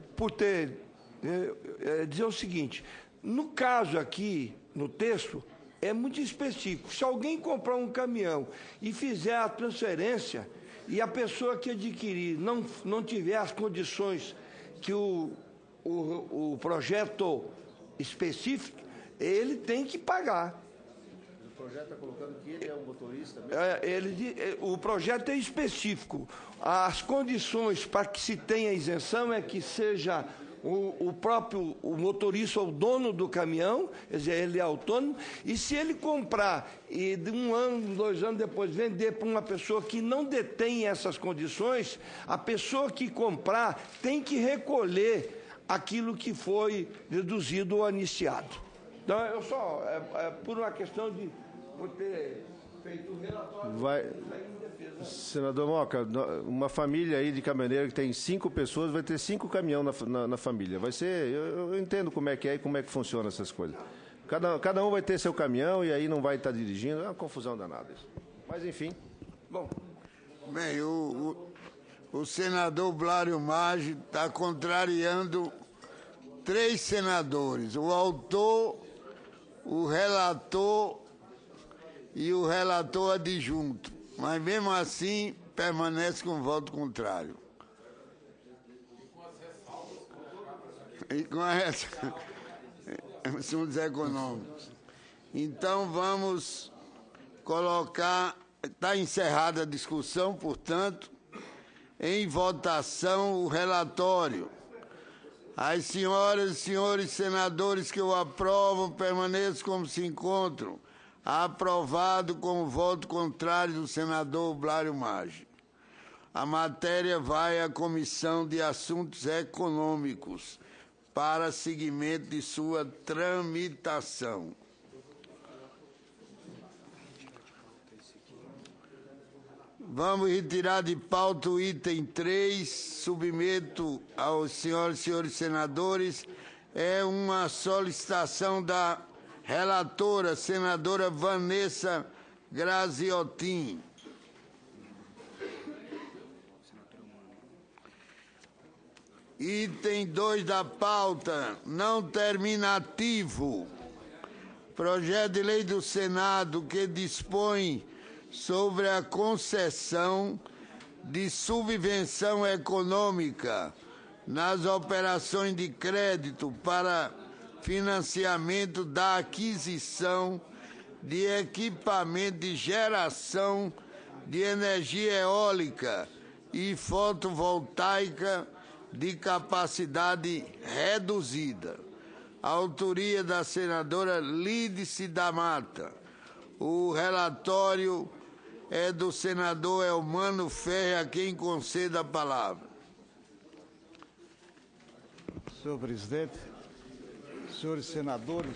dizer o seguinte, no caso aqui, no texto, é muito específico. Se alguém comprar um caminhão e fizer a transferência e a pessoa que adquirir não tiver as condições que o projeto específico, ele tem que pagar. O projeto está colocando que ele é um motorista mesmo? O projeto é específico. As condições para que se tenha isenção é que seja o próprio motorista, o dono do caminhão, quer dizer, ele é autônomo, e se ele comprar e de 1 ano, 2 anos depois vender para uma pessoa que não detém essas condições, a pessoa que comprar tem que recolher aquilo que foi deduzido ou anistiado. Então, eu só, por uma questão de por ter feito o relatório... Senador Moca, uma família aí de caminhoneiro que tem 5 pessoas, vai ter 5 caminhões na família. Vai ser, eu entendo como é que é e como é que funciona essas coisas. Cada um vai ter seu caminhão e aí não vai estar dirigindo, é uma confusão danada isso. Mas, enfim. Bom, bem, o senador Blário Maggi está contrariando 3 senadores, o autor, o relator e o relator adjunto. Mas, mesmo assim, permanece com voto contrário. E com as assuntos econômicos. Então, vamos colocar... Está encerrada a discussão, portanto, em votação o relatório. As senhoras e senhores senadores que o aprovam permaneçam como se encontram. Aprovado com o voto contrário do senador Blário Maggi. A matéria vai à Comissão de Assuntos Econômicos para seguimento de sua tramitação. Vamos retirar de pauta o item 3, submeto aos senhoras e senhores senadores, é uma solicitação da relatora, senadora Vanessa Graziotin. Item 2 da pauta, não terminativo. Projeto de lei do Senado que dispõe sobre a concessão de subvenção econômica nas operações de crédito para financiamento da aquisição de equipamento de geração de energia eólica e fotovoltaica de capacidade reduzida. Autoria da senadora Lídice da Mata. O relatório é do senador Elmano Ferreira, a quem conceda a palavra. Senhor presidente, senhores senadores,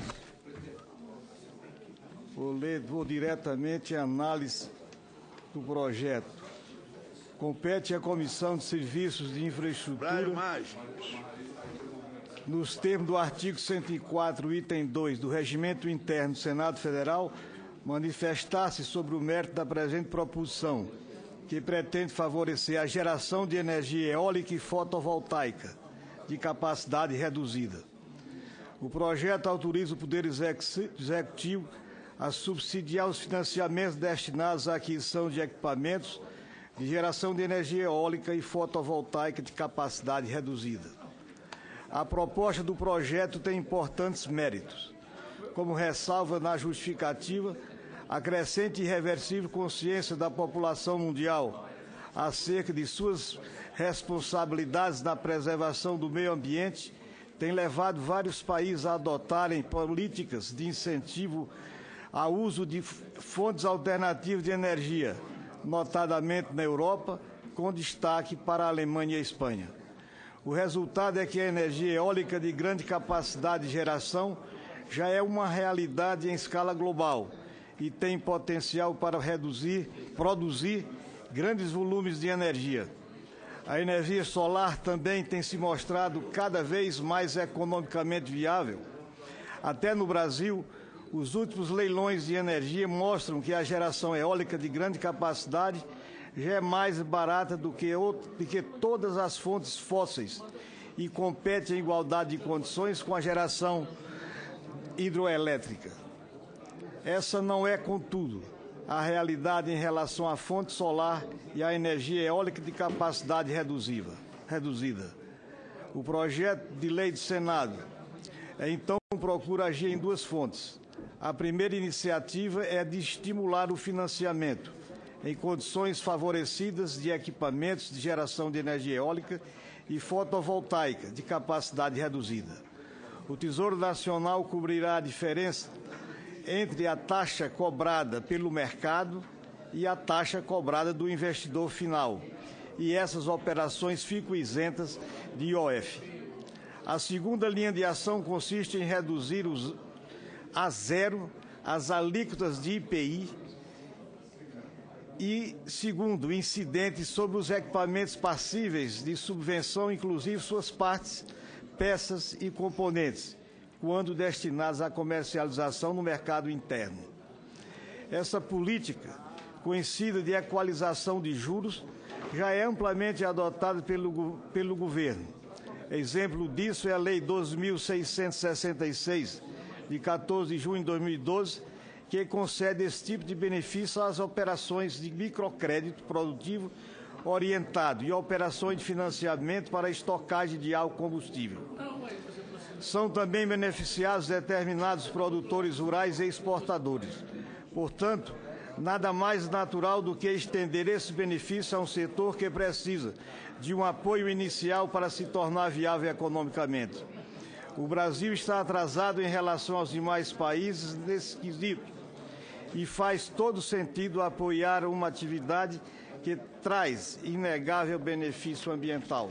vou diretamente à análise do projeto. Compete à Comissão de Serviços de Infraestrutura, nos termos do artigo 104, item 2 do Regimento Interno do Senado Federal, manifestar-se sobre o mérito da presente proposição, que pretende favorecer a geração de energia eólica e fotovoltaica de capacidade reduzida. O projeto autoriza o Poder Executivo a subsidiar os financiamentos destinados à aquisição de equipamentos de geração de energia eólica e fotovoltaica de capacidade reduzida. A proposta do projeto tem importantes méritos. Como ressalva na justificativa, a crescente e irreversível consciência da população mundial acerca de suas responsabilidades na preservação do meio ambiente tem levado vários países a adotarem políticas de incentivo ao uso de fontes alternativas de energia, notadamente na Europa, com destaque para a Alemanha e a Espanha. O resultado é que a energia eólica de grande capacidade de geração já é uma realidade em escala global e tem potencial para produzir grandes volumes de energia. A energia solar também tem se mostrado cada vez mais economicamente viável. Até no Brasil, os últimos leilões de energia mostram que a geração eólica de grande capacidade já é mais barata do que todas as fontes fósseis e compete em igualdade de condições com a geração hidroelétrica. Essa não é, contudo, a realidade em relação à fonte solar e à energia eólica de capacidade reduzida. O projeto de lei do Senado, então, procura agir em duas fontes. A primeira iniciativa é de estimular o financiamento em condições favorecidas de equipamentos de geração de energia eólica e fotovoltaica de capacidade reduzida. O Tesouro Nacional cobrirá a diferença entre a taxa cobrada pelo mercado e a taxa cobrada do investidor final, e essas operações ficam isentas de IOF. A segunda linha de ação consiste em reduzir a zero as alíquotas de IPI e, segundo, incidentes sobre os equipamentos passíveis de subvenção, inclusive suas partes, peças e componentes, quando destinados à comercialização no mercado interno. Essa política, conhecida de equalização de juros, já é amplamente adotada pelo governo. Exemplo disso é a Lei 12.666, de 14 de junho de 2012, que concede esse tipo de benefício às operações de microcrédito produtivo orientado e operações de financiamento para estocagem de álcool combustível. São também beneficiados determinados produtores rurais e exportadores. Portanto, nada mais natural do que estender esse benefício a um setor que precisa de um apoio inicial para se tornar viável economicamente. O Brasil está atrasado em relação aos demais países nesse quesito e faz todo sentido apoiar uma atividade que traz inegável benefício ambiental.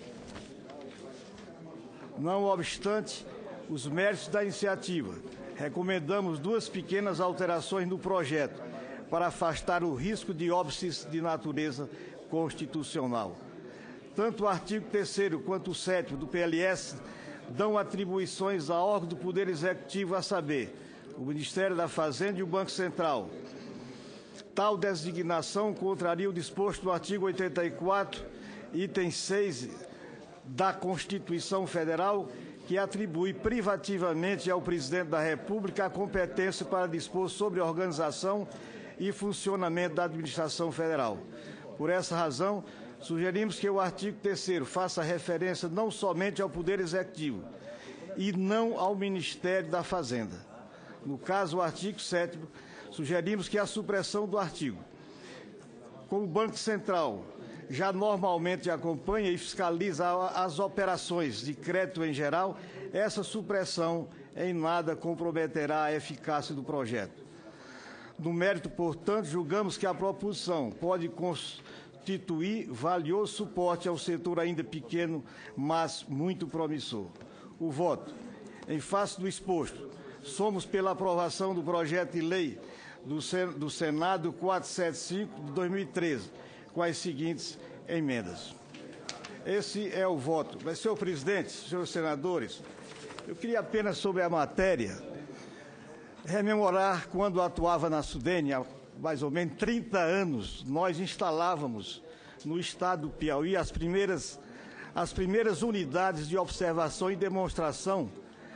Não obstante os méritos da iniciativa, recomendamos duas pequenas alterações no projeto para afastar o risco de óbices de natureza constitucional. Tanto o artigo 3º quanto o 7º do PLS dão atribuições a órgãos do Poder Executivo, a saber, o Ministério da Fazenda e o Banco Central. Tal designação contraria o disposto no artigo 84, item 6 da Constituição Federal, que atribui privativamente ao Presidente da República a competência para dispor sobre a organização e funcionamento da administração federal. Por essa razão, sugerimos que o artigo 3º faça referência não somente ao Poder Executivo e não ao Ministério da Fazenda. No caso, o artigo 7º, sugerimos que a supressão do artigo. Como o Banco Central já normalmente acompanha e fiscaliza as operações de crédito em geral, essa supressão em nada comprometerá a eficácia do projeto. No mérito, portanto, julgamos que a proposição pode constituir valioso suporte ao setor ainda pequeno, mas muito promissor. O voto. Em face do exposto, somos pela aprovação do projeto de lei do Senado 475 de 2013, com as seguintes emendas. Esse é o voto. Mas, senhor presidente, senhores senadores, eu queria apenas, sobre a matéria, rememorar quando atuava na SUDENE, há mais ou menos 30 anos, nós instalávamos no estado do Piauí as primeiras unidades de observação e demonstração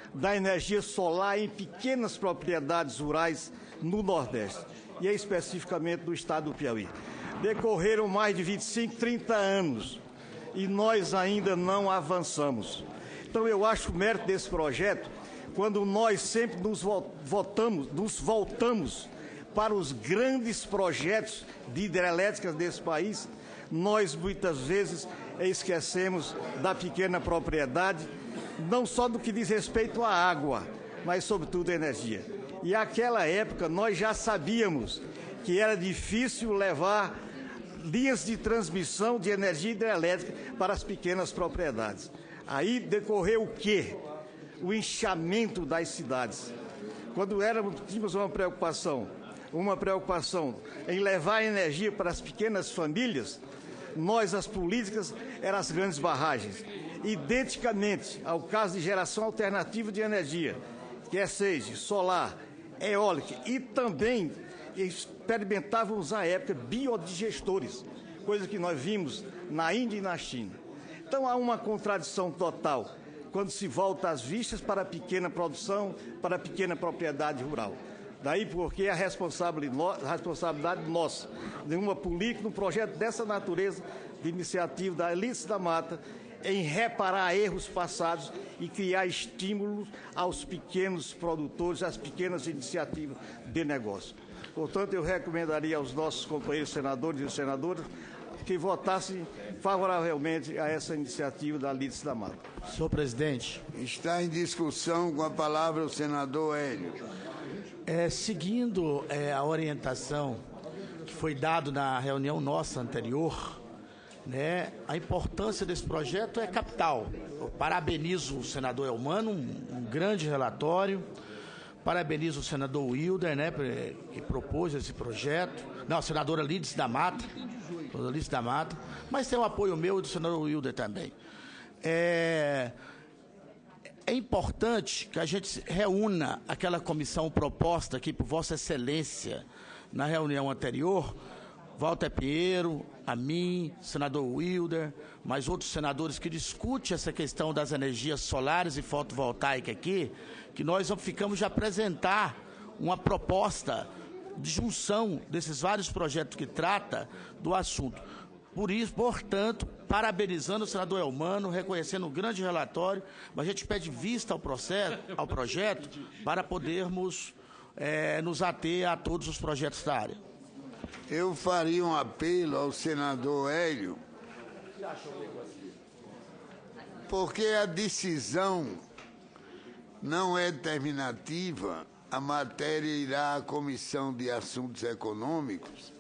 da energia solar em pequenas propriedades rurais no Nordeste, e especificamente no estado do Piauí. Decorreram mais de 25, 30 anos e nós ainda não avançamos. Então, eu acho o mérito desse projeto quando nós sempre nos voltamos para os grandes projetos de hidrelétricas desse país, nós muitas vezes esquecemos da pequena propriedade, não só do que diz respeito à água, mas sobretudo à energia. E naquela época nós já sabíamos que era difícil levar linhas de transmissão de energia hidrelétrica para as pequenas propriedades. Aí decorreu o quê? O inchamento das cidades. Quando tínhamos uma preocupação em levar energia para as pequenas famílias, as políticas, eram as grandes barragens. Identicamente ao caso de geração alternativa de energia, que seja solar, eólica, e também experimentávamos na época biodigestores, coisa que nós vimos na Índia e na China. Então há uma contradição total quando se volta as vistas para a pequena produção, para a pequena propriedade rural. Daí porque a responsabilidade nossa, de uma política, num projeto dessa natureza, de iniciativa da Lídice da Mata, em reparar erros passados e criar estímulos aos pequenos produtores, às pequenas iniciativas de negócio. Portanto, eu recomendaria aos nossos companheiros senadores e senadoras que votassem favoravelmente a essa iniciativa da Lídice da Mata. Senhor presidente. Está em discussão, com a palavra o senador Hélio. Seguindo a orientação que foi dada na reunião nossa anterior, né, a importância desse projeto é capital. Eu parabenizo o senador Elmano, um grande relatório. Parabenizo o senador Wilder, né, que propôs esse projeto. Não, a senadora Lídice da Mata. Mas tem o apoio meu e do senador Wilder também. É importante que a gente reúna aquela comissão proposta aqui por Vossa Excelência na reunião anterior, Walter Pinheiro, a mim, senador Wilder, mais outros senadores que discutem essa questão das energias solares e fotovoltaicas aqui, que nós ficamos de apresentar uma proposta de junção desses vários projetos que trata do assunto. Por isso, portanto, parabenizando o senador Elmano, reconhecendo o grande relatório, mas a gente pede vista ao projeto para podermos nos ater a todos os projetos da área. Eu faria um apelo ao senador Hélio, porque a decisão não é terminativa, a matéria irá à Comissão de Assuntos Econômicos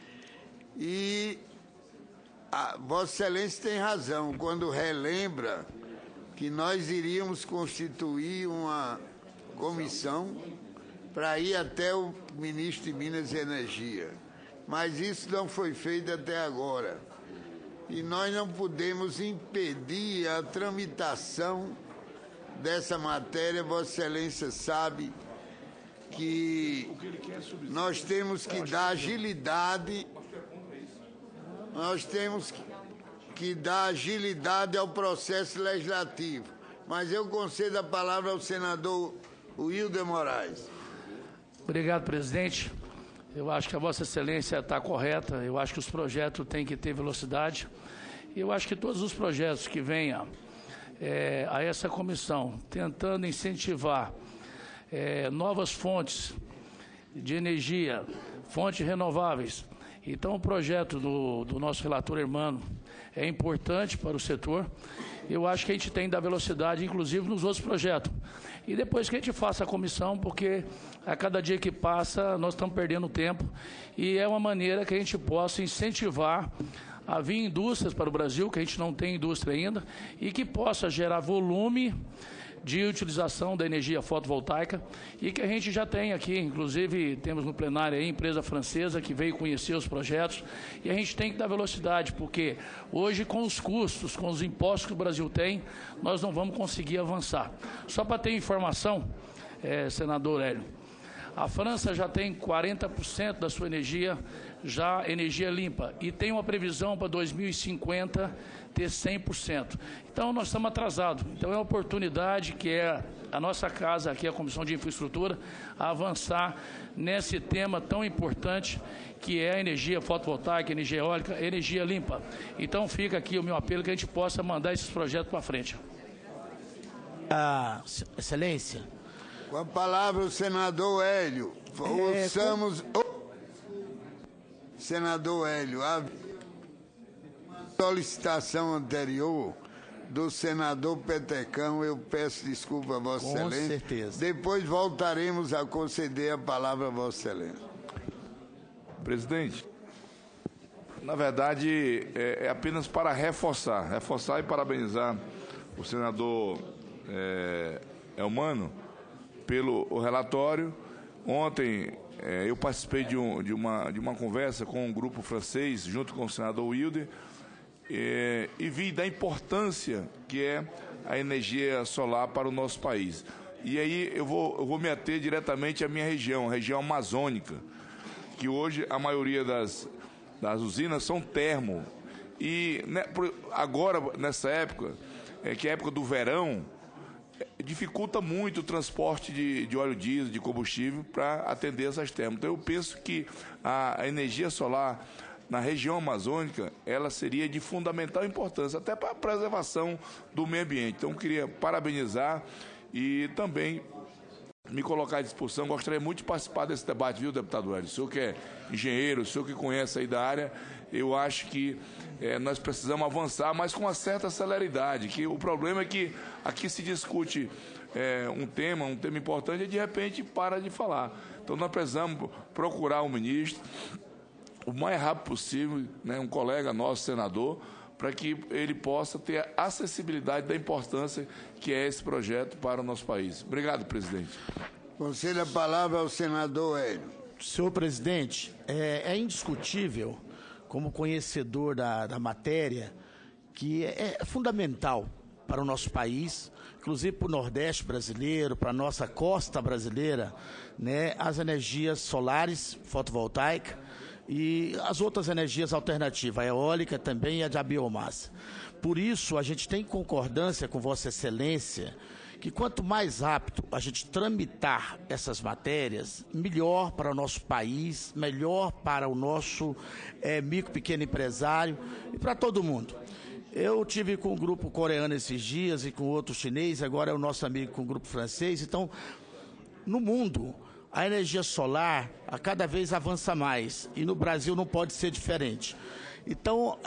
e Vossa Excelência tem razão quando relembra que nós iríamos constituir uma comissão para ir até o ministro de Minas e Energia. Mas isso não foi feito até agora. E nós não podemos impedir a tramitação dessa matéria. Vossa Excelência sabe que nós temos que dar agilidade, ao processo legislativo. Mas eu concedo a palavra ao senador Wilder Moraes. Obrigado, presidente. Eu acho que a Vossa Excelência está correta. Eu acho que os projetos têm que ter velocidade. Eu acho que todos os projetos que venham a essa comissão, tentando incentivar novas fontes de energia, fontes renováveis. Então, o projeto do nosso relator Hermano é importante para o setor. Eu acho que a gente tem que dar velocidade, inclusive, nos outros projetos. E depois que a gente faça a comissão, porque a cada dia que passa, nós estamos perdendo tempo. E é uma maneira que a gente possa incentivar a vir indústrias para o Brasil, que a gente não tem indústria ainda, e que possa gerar volume de utilização da energia fotovoltaica e que a gente já tem aqui, inclusive temos no plenário aí a empresa francesa que veio conhecer os projetos e a gente tem que dar velocidade, porque hoje com os custos, com os impostos que o Brasil tem, nós não vamos conseguir avançar. Só para ter informação, senador Hélio, A França já tem 40% da sua energia, já energia limpa, e tem uma previsão para 2050 ter 100%. Então, nós estamos atrasados. Então, é uma oportunidade que é a nossa casa, aqui a Comissão de Infraestrutura, a avançar nesse tema tão importante que é a energia fotovoltaica, energia eólica, energia limpa. Então, fica aqui o meu apelo que a gente possa mandar esses projetos para frente. Excelência. Com a palavra o senador Hélio. Ouçamos... Senador Hélio, a solicitação anterior do senador Petecão, eu peço desculpa a Vossa Excelência. Com certeza. Depois voltaremos a conceder a palavra a Vossa Excelência. Presidente, na verdade, é apenas para reforçar e parabenizar o senador Elmano pelo relatório. Ontem eu participei de uma conversa com um grupo francês, junto com o senador Wilder, e vi da importância que é a energia solar para o nosso país. E aí eu vou me ater diretamente à minha região, a região amazônica, que hoje a maioria das usinas são termo. E agora, nessa época, que é a época do verão, dificulta muito o transporte de óleo diesel, de combustível, para atender essas termas. Então, eu penso que a energia solar na região amazônica, ela seria de fundamental importância, até para a preservação do meio ambiente. Então, eu queria parabenizar e também me colocar à disposição. Gostaria muito de participar desse debate, viu, deputado Hélio? O senhor que é engenheiro, o senhor que conhece aí da área, eu acho que nós precisamos avançar, mas com uma certa celeridade, que o problema é que aqui se discute um tema importante e de repente para de falar. Então nós precisamos procurar o ministro o mais rápido possível, um colega nosso, senador, para que ele possa ter a acessibilidade da importância que é esse projeto para o nosso país. Obrigado, presidente. Concedo a palavra ao senador Hélio. Senhor presidente, é indiscutível, como conhecedor da matéria, que é fundamental para o nosso país, inclusive para o Nordeste brasileiro, para a nossa costa brasileira, as energias solares, fotovoltaica, e as outras energias alternativas, a eólica também e a da biomassa. Por isso, a gente tem concordância com Vossa Excelência que quanto mais rápido a gente tramitar essas matérias, melhor para o nosso país, melhor para o nosso micro, pequeno empresário e para todo mundo. Eu tive com um grupo coreano esses dias e com outro chinês, agora é o nosso amigo com o grupo francês. Então, no mundo, a energia solar a cada vez avança mais e no Brasil não pode ser diferente. Então,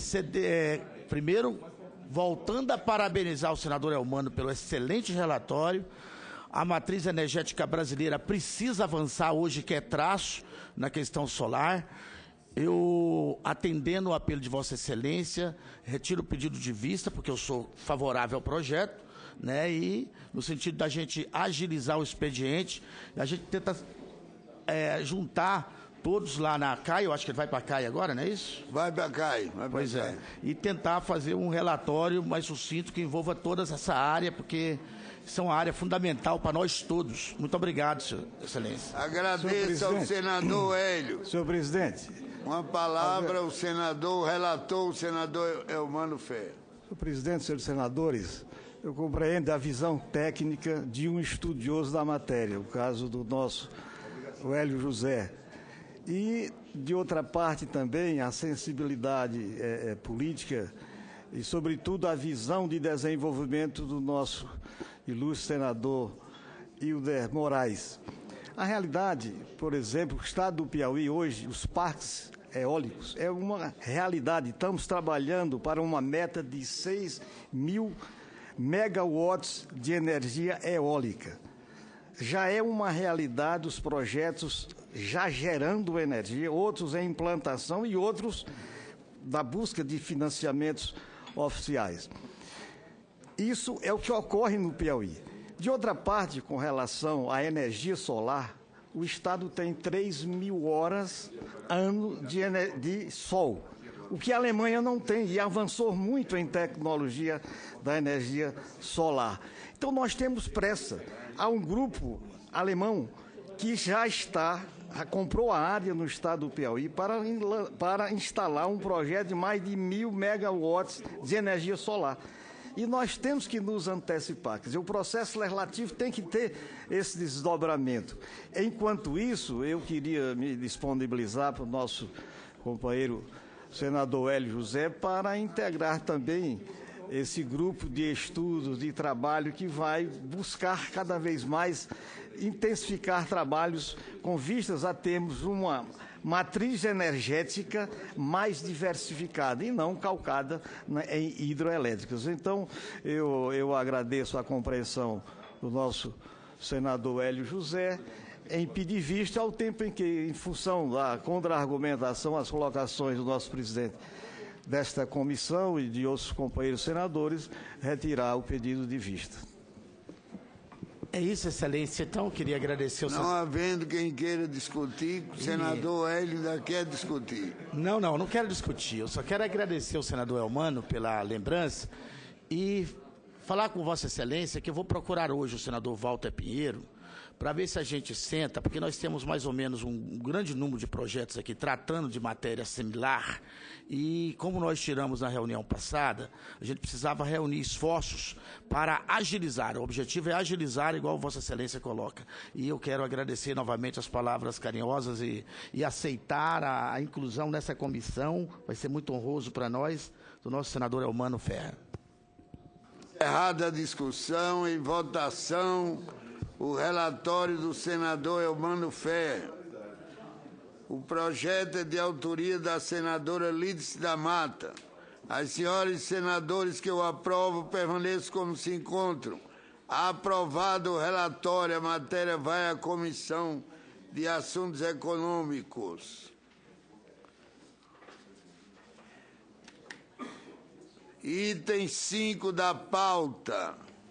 primeiro, voltando a parabenizar o senador Elmano pelo excelente relatório, a matriz energética brasileira precisa avançar hoje, que é traço na questão solar. Eu, atendendo o apelo de Vossa Excelência, retiro o pedido de vista, porque eu sou favorável ao projeto, e no sentido da gente agilizar o expediente, a gente tenta juntar todos lá na CAI, eu acho que ele vai para a CAI agora, não é isso? Vai para a CAI. Pois é, e tentar fazer um relatório mais sucinto que envolva toda essa área, porque isso é uma área fundamental para nós todos. Muito obrigado, Sua Excelência. Agradeço ao senador Hélio. Senhor presidente. Uma palavra, o senador relator, o senador Elmano Ferreira. Senhor presidente, senhores senadores, eu compreendo a visão técnica de um estudioso da matéria, o caso do nosso Hélio José. E, de outra parte, também a sensibilidade política e, sobretudo, a visão de desenvolvimento do nosso ilustre senador Hilder Moraes. A realidade, por exemplo, o estado do Piauí hoje, os parques eólicos, é uma realidade. Estamos trabalhando para uma meta de 6.000 megawatts de energia eólica. Já é uma realidade os projetos já gerando energia, outros em implantação e outros da busca de financiamentos oficiais. Isso é o que ocorre no Piauí. De outra parte, com relação à energia solar, o Estado tem 3.000 horas ano de sol, o que a Alemanha não tem e avançou muito em tecnologia da energia solar. Então, nós temos pressa. Há um grupo alemão que já comprou a área no estado do Piauí para instalar um projeto de mais de 1.000 megawatts de energia solar. E nós temos que nos antecipar, quer dizer, o processo legislativo tem que ter esse desdobramento. Enquanto isso, eu queria me disponibilizar para o nosso companheiro senador Hélio José para integrar também esse grupo de estudos, de trabalho que vai buscar cada vez mais intensificar trabalhos com vistas a termos uma matriz energética mais diversificada e não calcada em hidroelétricas. Então, eu agradeço a compreensão do nosso senador Hélio José em pedir vista ao tempo em que, em função da contra-argumentação, as colocações do nosso presidente desta comissão e de outros companheiros senadores, retirar o pedido de vista. É isso, Excelência. Então, eu queria agradecer o Não havendo quem queira discutir, o senador Hélio ainda quer discutir. Não quero discutir. Eu só quero agradecer ao senador Elmano pela lembrança e falar com Vossa Excelência que eu vou procurar hoje o senador Walter Pinheiro para ver se a gente senta, porque nós temos mais ou menos um grande número de projetos aqui tratando de matéria similar e, como nós tiramos na reunião passada, a gente precisava reunir esforços para agilizar. O objetivo é agilizar, igual Vossa Excelência coloca. E eu quero agradecer novamente as palavras carinhosas e aceitar a inclusão nessa comissão. Vai ser muito honroso para nós, do nosso senador Elmano Ferreira. Encerrada a discussão, em votação, o relatório do senador Elmano Ferreira. O projeto é de autoria da senadora Lídice da Mata. As senhoras e senadores que eu aprovo permaneçam como se encontram. Aprovado o relatório, a matéria vai à Comissão de Assuntos Econômicos. Item 5 da pauta.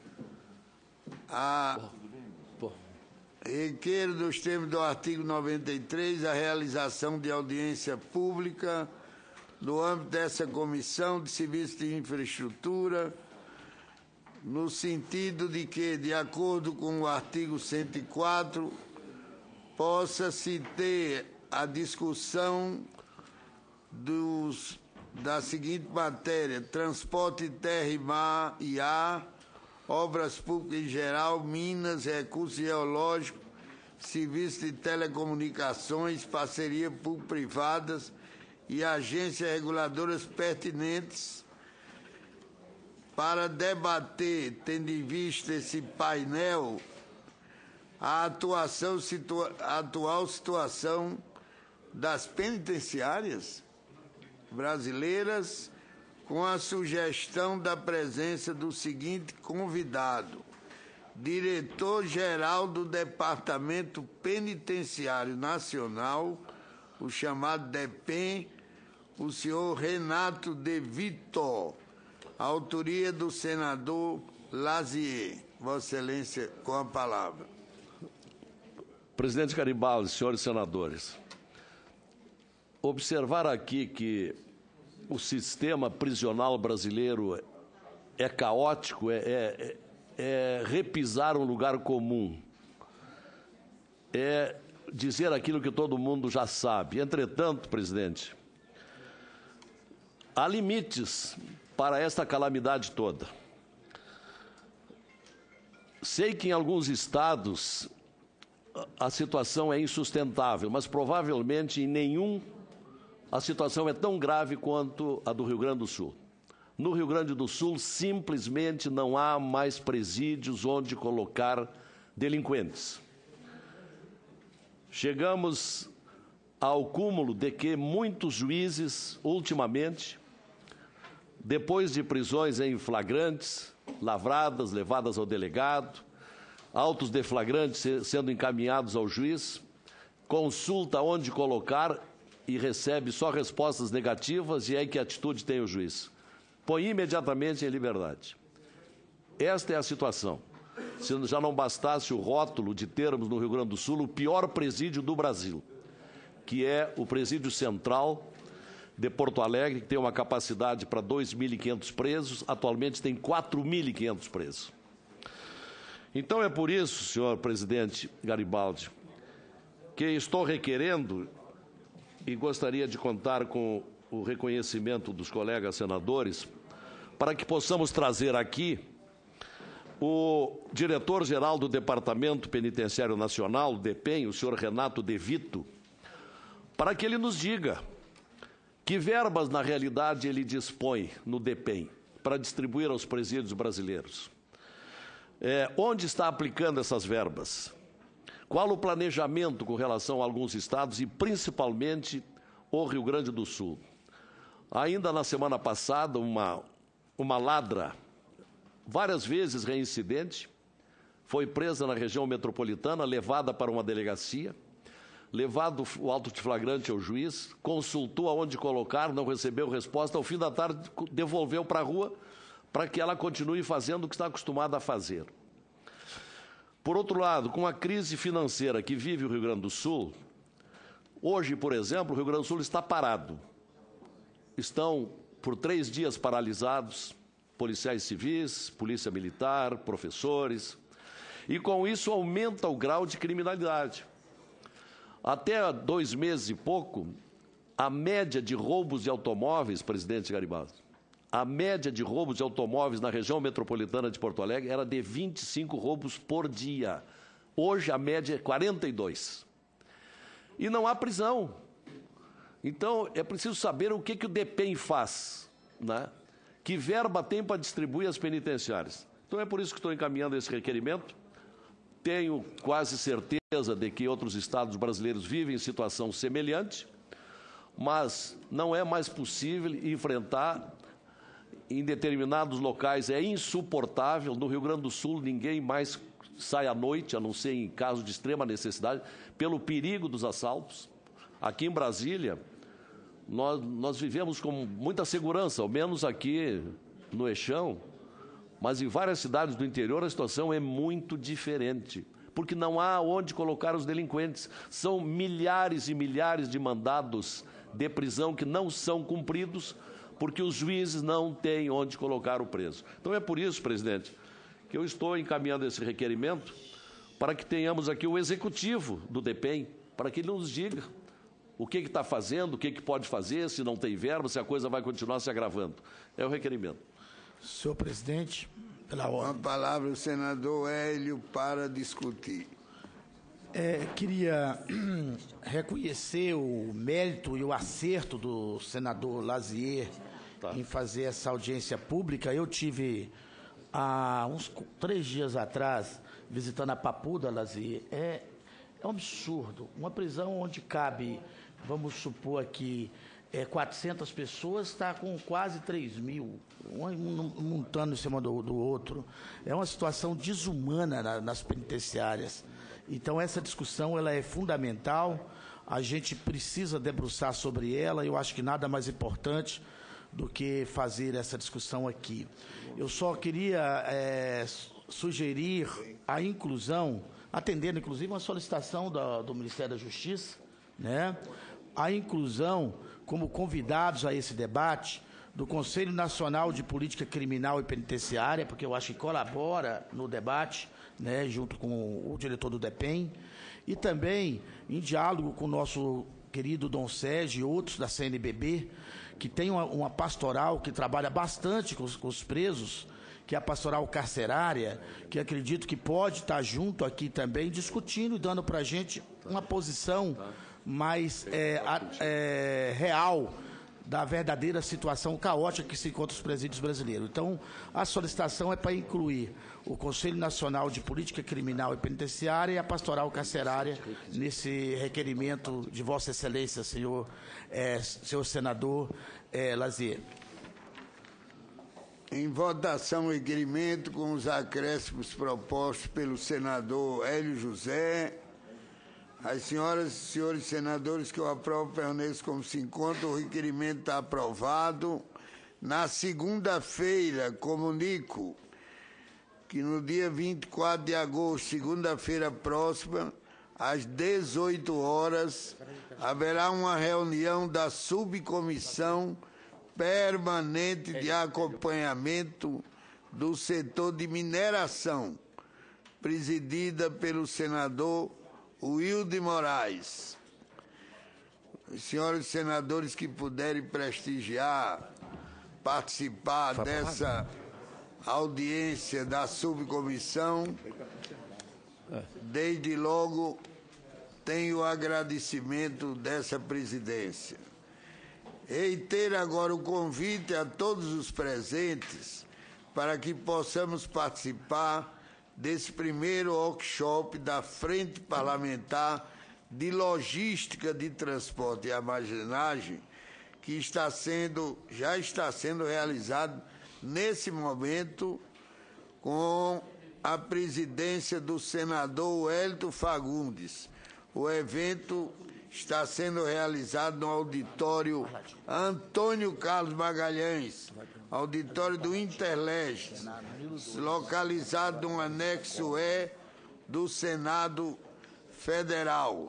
Requer dos termos do artigo 93 a realização de audiência pública no âmbito dessa Comissão de Serviços de Infraestrutura, no sentido de que, de acordo com o artigo 104, possa-se ter a discussão da seguinte matéria: transporte, terra e mar e ar, obras públicas em geral, minas, recursos geológicos, serviços de telecomunicações, parceria público-privadas e agências reguladoras pertinentes, para debater, tendo em vista esse painel, a atual situação das penitenciárias brasileiras, com a sugestão da presença do seguinte convidado: diretor-geral do Departamento Penitenciário Nacional, o chamado DEPEN, o senhor Renato de Vitor, autoria do senador Lazier. Vossa Excelência, com a palavra. Presidente Garibaldi, senhores senadores, observar aqui que o sistema prisional brasileiro é caótico, é repisar um lugar comum, é dizer aquilo que todo mundo já sabe. Entretanto, presidente, há limites para esta calamidade toda. Sei que em alguns estados a situação é insustentável, mas provavelmente em nenhum a situação é tão grave quanto a do Rio Grande do Sul. No Rio Grande do Sul, simplesmente não há mais presídios onde colocar delinquentes. Chegamos ao cúmulo de que muitos juízes, ultimamente, depois de prisões em flagrantes, lavradas, levadas ao delegado, autos de flagrantes sendo encaminhados ao juiz, consulta onde colocar e recebe só respostas negativas, e aí que atitude tem o juiz? Põe imediatamente em liberdade. Esta é a situação. Se já não bastasse o rótulo de termos no Rio Grande do Sul o pior presídio do Brasil, que é o presídio central de Porto Alegre, que tem uma capacidade para 2.500 presos, atualmente tem 4.500 presos. Então é por isso, senhor presidente Garibaldi, que estou requerendo, e gostaria de contar com o reconhecimento dos colegas senadores, para que possamos trazer aqui o diretor-geral do Departamento Penitenciário Nacional, o DEPEN, o senhor Renato De Vito, para que ele nos diga que verbas, na realidade, ele dispõe no DEPEN para distribuir aos presídios brasileiros. Onde está aplicando essas verbas? Qual o planejamento com relação a alguns estados e, principalmente, o Rio Grande do Sul? Ainda na semana passada, uma ladra, várias vezes reincidente, foi presa na região metropolitana, levada para uma delegacia, levado o auto de flagrante ao juiz, consultou aonde colocar, não recebeu resposta, ao fim da tarde devolveu para a rua para que ela continue fazendo o que está acostumada a fazer. Por outro lado, com a crise financeira que vive o Rio Grande do Sul, hoje, por exemplo, o Rio Grande do Sul está parado. Estão por 3 dias paralisados policiais civis, polícia militar, professores, e com isso aumenta o grau de criminalidade. Até 2 meses e pouco, a média de roubos de automóveis, presidente Garibaldi, a média de roubos de automóveis na região metropolitana de Porto Alegre era de 25 roubos por dia. Hoje a média é 42. E não há prisão. Então, é preciso saber o que o DEPEN faz, né? Que verba tem para distribuir as penitenciárias. Então, é por isso que estou encaminhando esse requerimento. Tenho quase certeza de que outros estados brasileiros vivem em situação semelhante, mas não é mais possível enfrentar em determinados locais, é insuportável. No Rio Grande do Sul, ninguém mais sai à noite, a não ser em caso de extrema necessidade, pelo perigo dos assaltos. Aqui em Brasília, nós vivemos com muita segurança, ao menos aqui no Eixão, mas em várias cidades do interior a situação é muito diferente, porque não há onde colocar os delinquentes. São milhares e milhares de mandados de prisão que não são cumpridos, porque os juízes não têm onde colocar o preso. Então é por isso, presidente, que eu estou encaminhando esse requerimento para que tenhamos aqui o executivo do DEPEN, para que ele nos diga o que está fazendo, o que pode fazer, se não tem verba, se a coisa vai continuar se agravando. É o requerimento. Senhor presidente, pela ordem. Com a palavra o senador Hélio para discutir. Queria reconhecer o mérito e o acerto do senador Lazier em fazer essa audiência pública. Eu tive, há uns 3 dias atrás, visitando a Papuda, Lazier. É um absurdo. Uma prisão onde cabe, vamos supor aqui, 400 pessoas, está com quase 3 mil, um montando em cima do outro. É uma situação desumana nas penitenciárias. Então, essa discussão ela é fundamental, a gente precisa debruçar sobre ela, eu acho que nada mais importante do que fazer essa discussão aqui. Eu só queria sugerir a inclusão, atendendo inclusive uma solicitação do Ministério da Justiça, né? A inclusão como convidados a esse debate do Conselho Nacional de Política Criminal e Penitenciária, porque eu acho que colabora no debate, né, junto com o diretor do DEPEN, e também em diálogo com o nosso querido Dom Sérgio e outros da CNBB, que tem uma pastoral que trabalha bastante com os presos, que é a pastoral carcerária, que acredito que pode estar junto aqui também, discutindo e dando para a gente uma posição mais real da verdadeira situação caótica que se encontra os presídios brasileiros. Então, a solicitação é para incluir o Conselho Nacional de Política Criminal e Penitenciária e a Pastoral Carcerária nesse requerimento de Vossa Excelência, senhor senador Lazier. Em votação, o requerimento com os acréscimos propostos pelo senador Hélio José. As senhoras e senhores senadores que eu aprovo permaneçam como se encontra. O requerimento está aprovado. Na segunda-feira, comunico que no dia 24 de agosto, segunda-feira próxima, às 18 horas, haverá uma reunião da subcomissão permanente de acompanhamento do setor de mineração, presidida pelo senador Wilde Moraes. Os senhores senadores que puderem prestigiar, participar dessa audiência da subcomissão, desde logo tenho o agradecimento dessa presidência. Reitero agora o convite a todos os presentes para que possamos participar desse primeiro workshop da Frente Parlamentar de Logística de Transporte e Armazenagem, que já está sendo realizado nesse momento com a presidência do senador Wellington Fagundes. O evento está sendo realizado no auditório Antônio Carlos Magalhães, auditório do Interleste, localizado no anexo E do Senado Federal.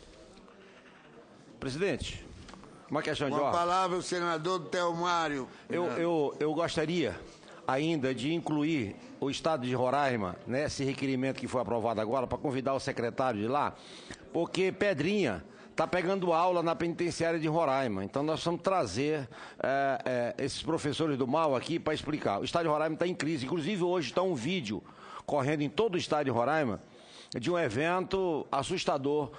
Presidente, uma questão de ordem. Com a ordem. palavra o senador Telmário. Eu gostaria ainda de incluir o Estado de Roraima nesse requerimento que foi aprovado agora, para convidar o secretário de lá, porque Pedrinha está pegando aula na penitenciária de Roraima. Então nós vamos trazer esses professores do mal aqui para explicar. O Estado de Roraima está em crise. Inclusive hoje está um vídeo correndo em todo o Estado de Roraima de um evento assustador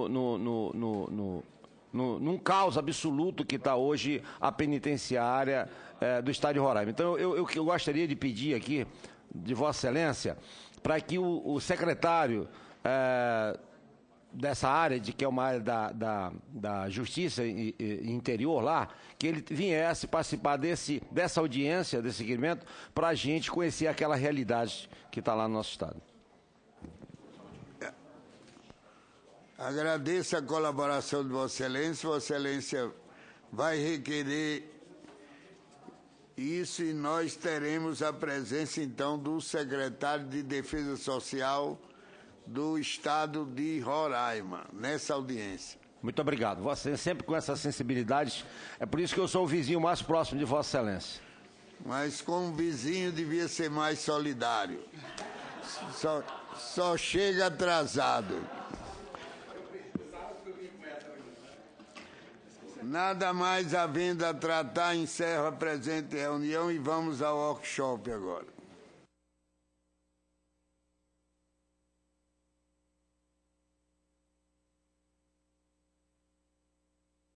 num caos absoluto que está hoje a penitenciária do Estado de Roraima. Então eu gostaria de pedir aqui de Vossa Excelência para que o secretário dessa área, que é uma área da Justiça e Interior lá, que ele viesse participar dessa audiência, desse requerimento, para a gente conhecer aquela realidade que está lá no nosso Estado. Agradeço a colaboração de Vossa Excelência. Vossa Excelência vai requerer isso e nós teremos a presença, então, do secretário de Defesa Social do Estado de Roraima, nessa audiência. Muito obrigado. Vossa Excelência sempre com essa sensibilidade. É por isso que eu sou o vizinho mais próximo de Vossa Excelência. Mas como vizinho devia ser mais solidário. Só chega atrasado. Nada mais havendo a tratar, encerro a presente reunião e vamos ao workshop agora.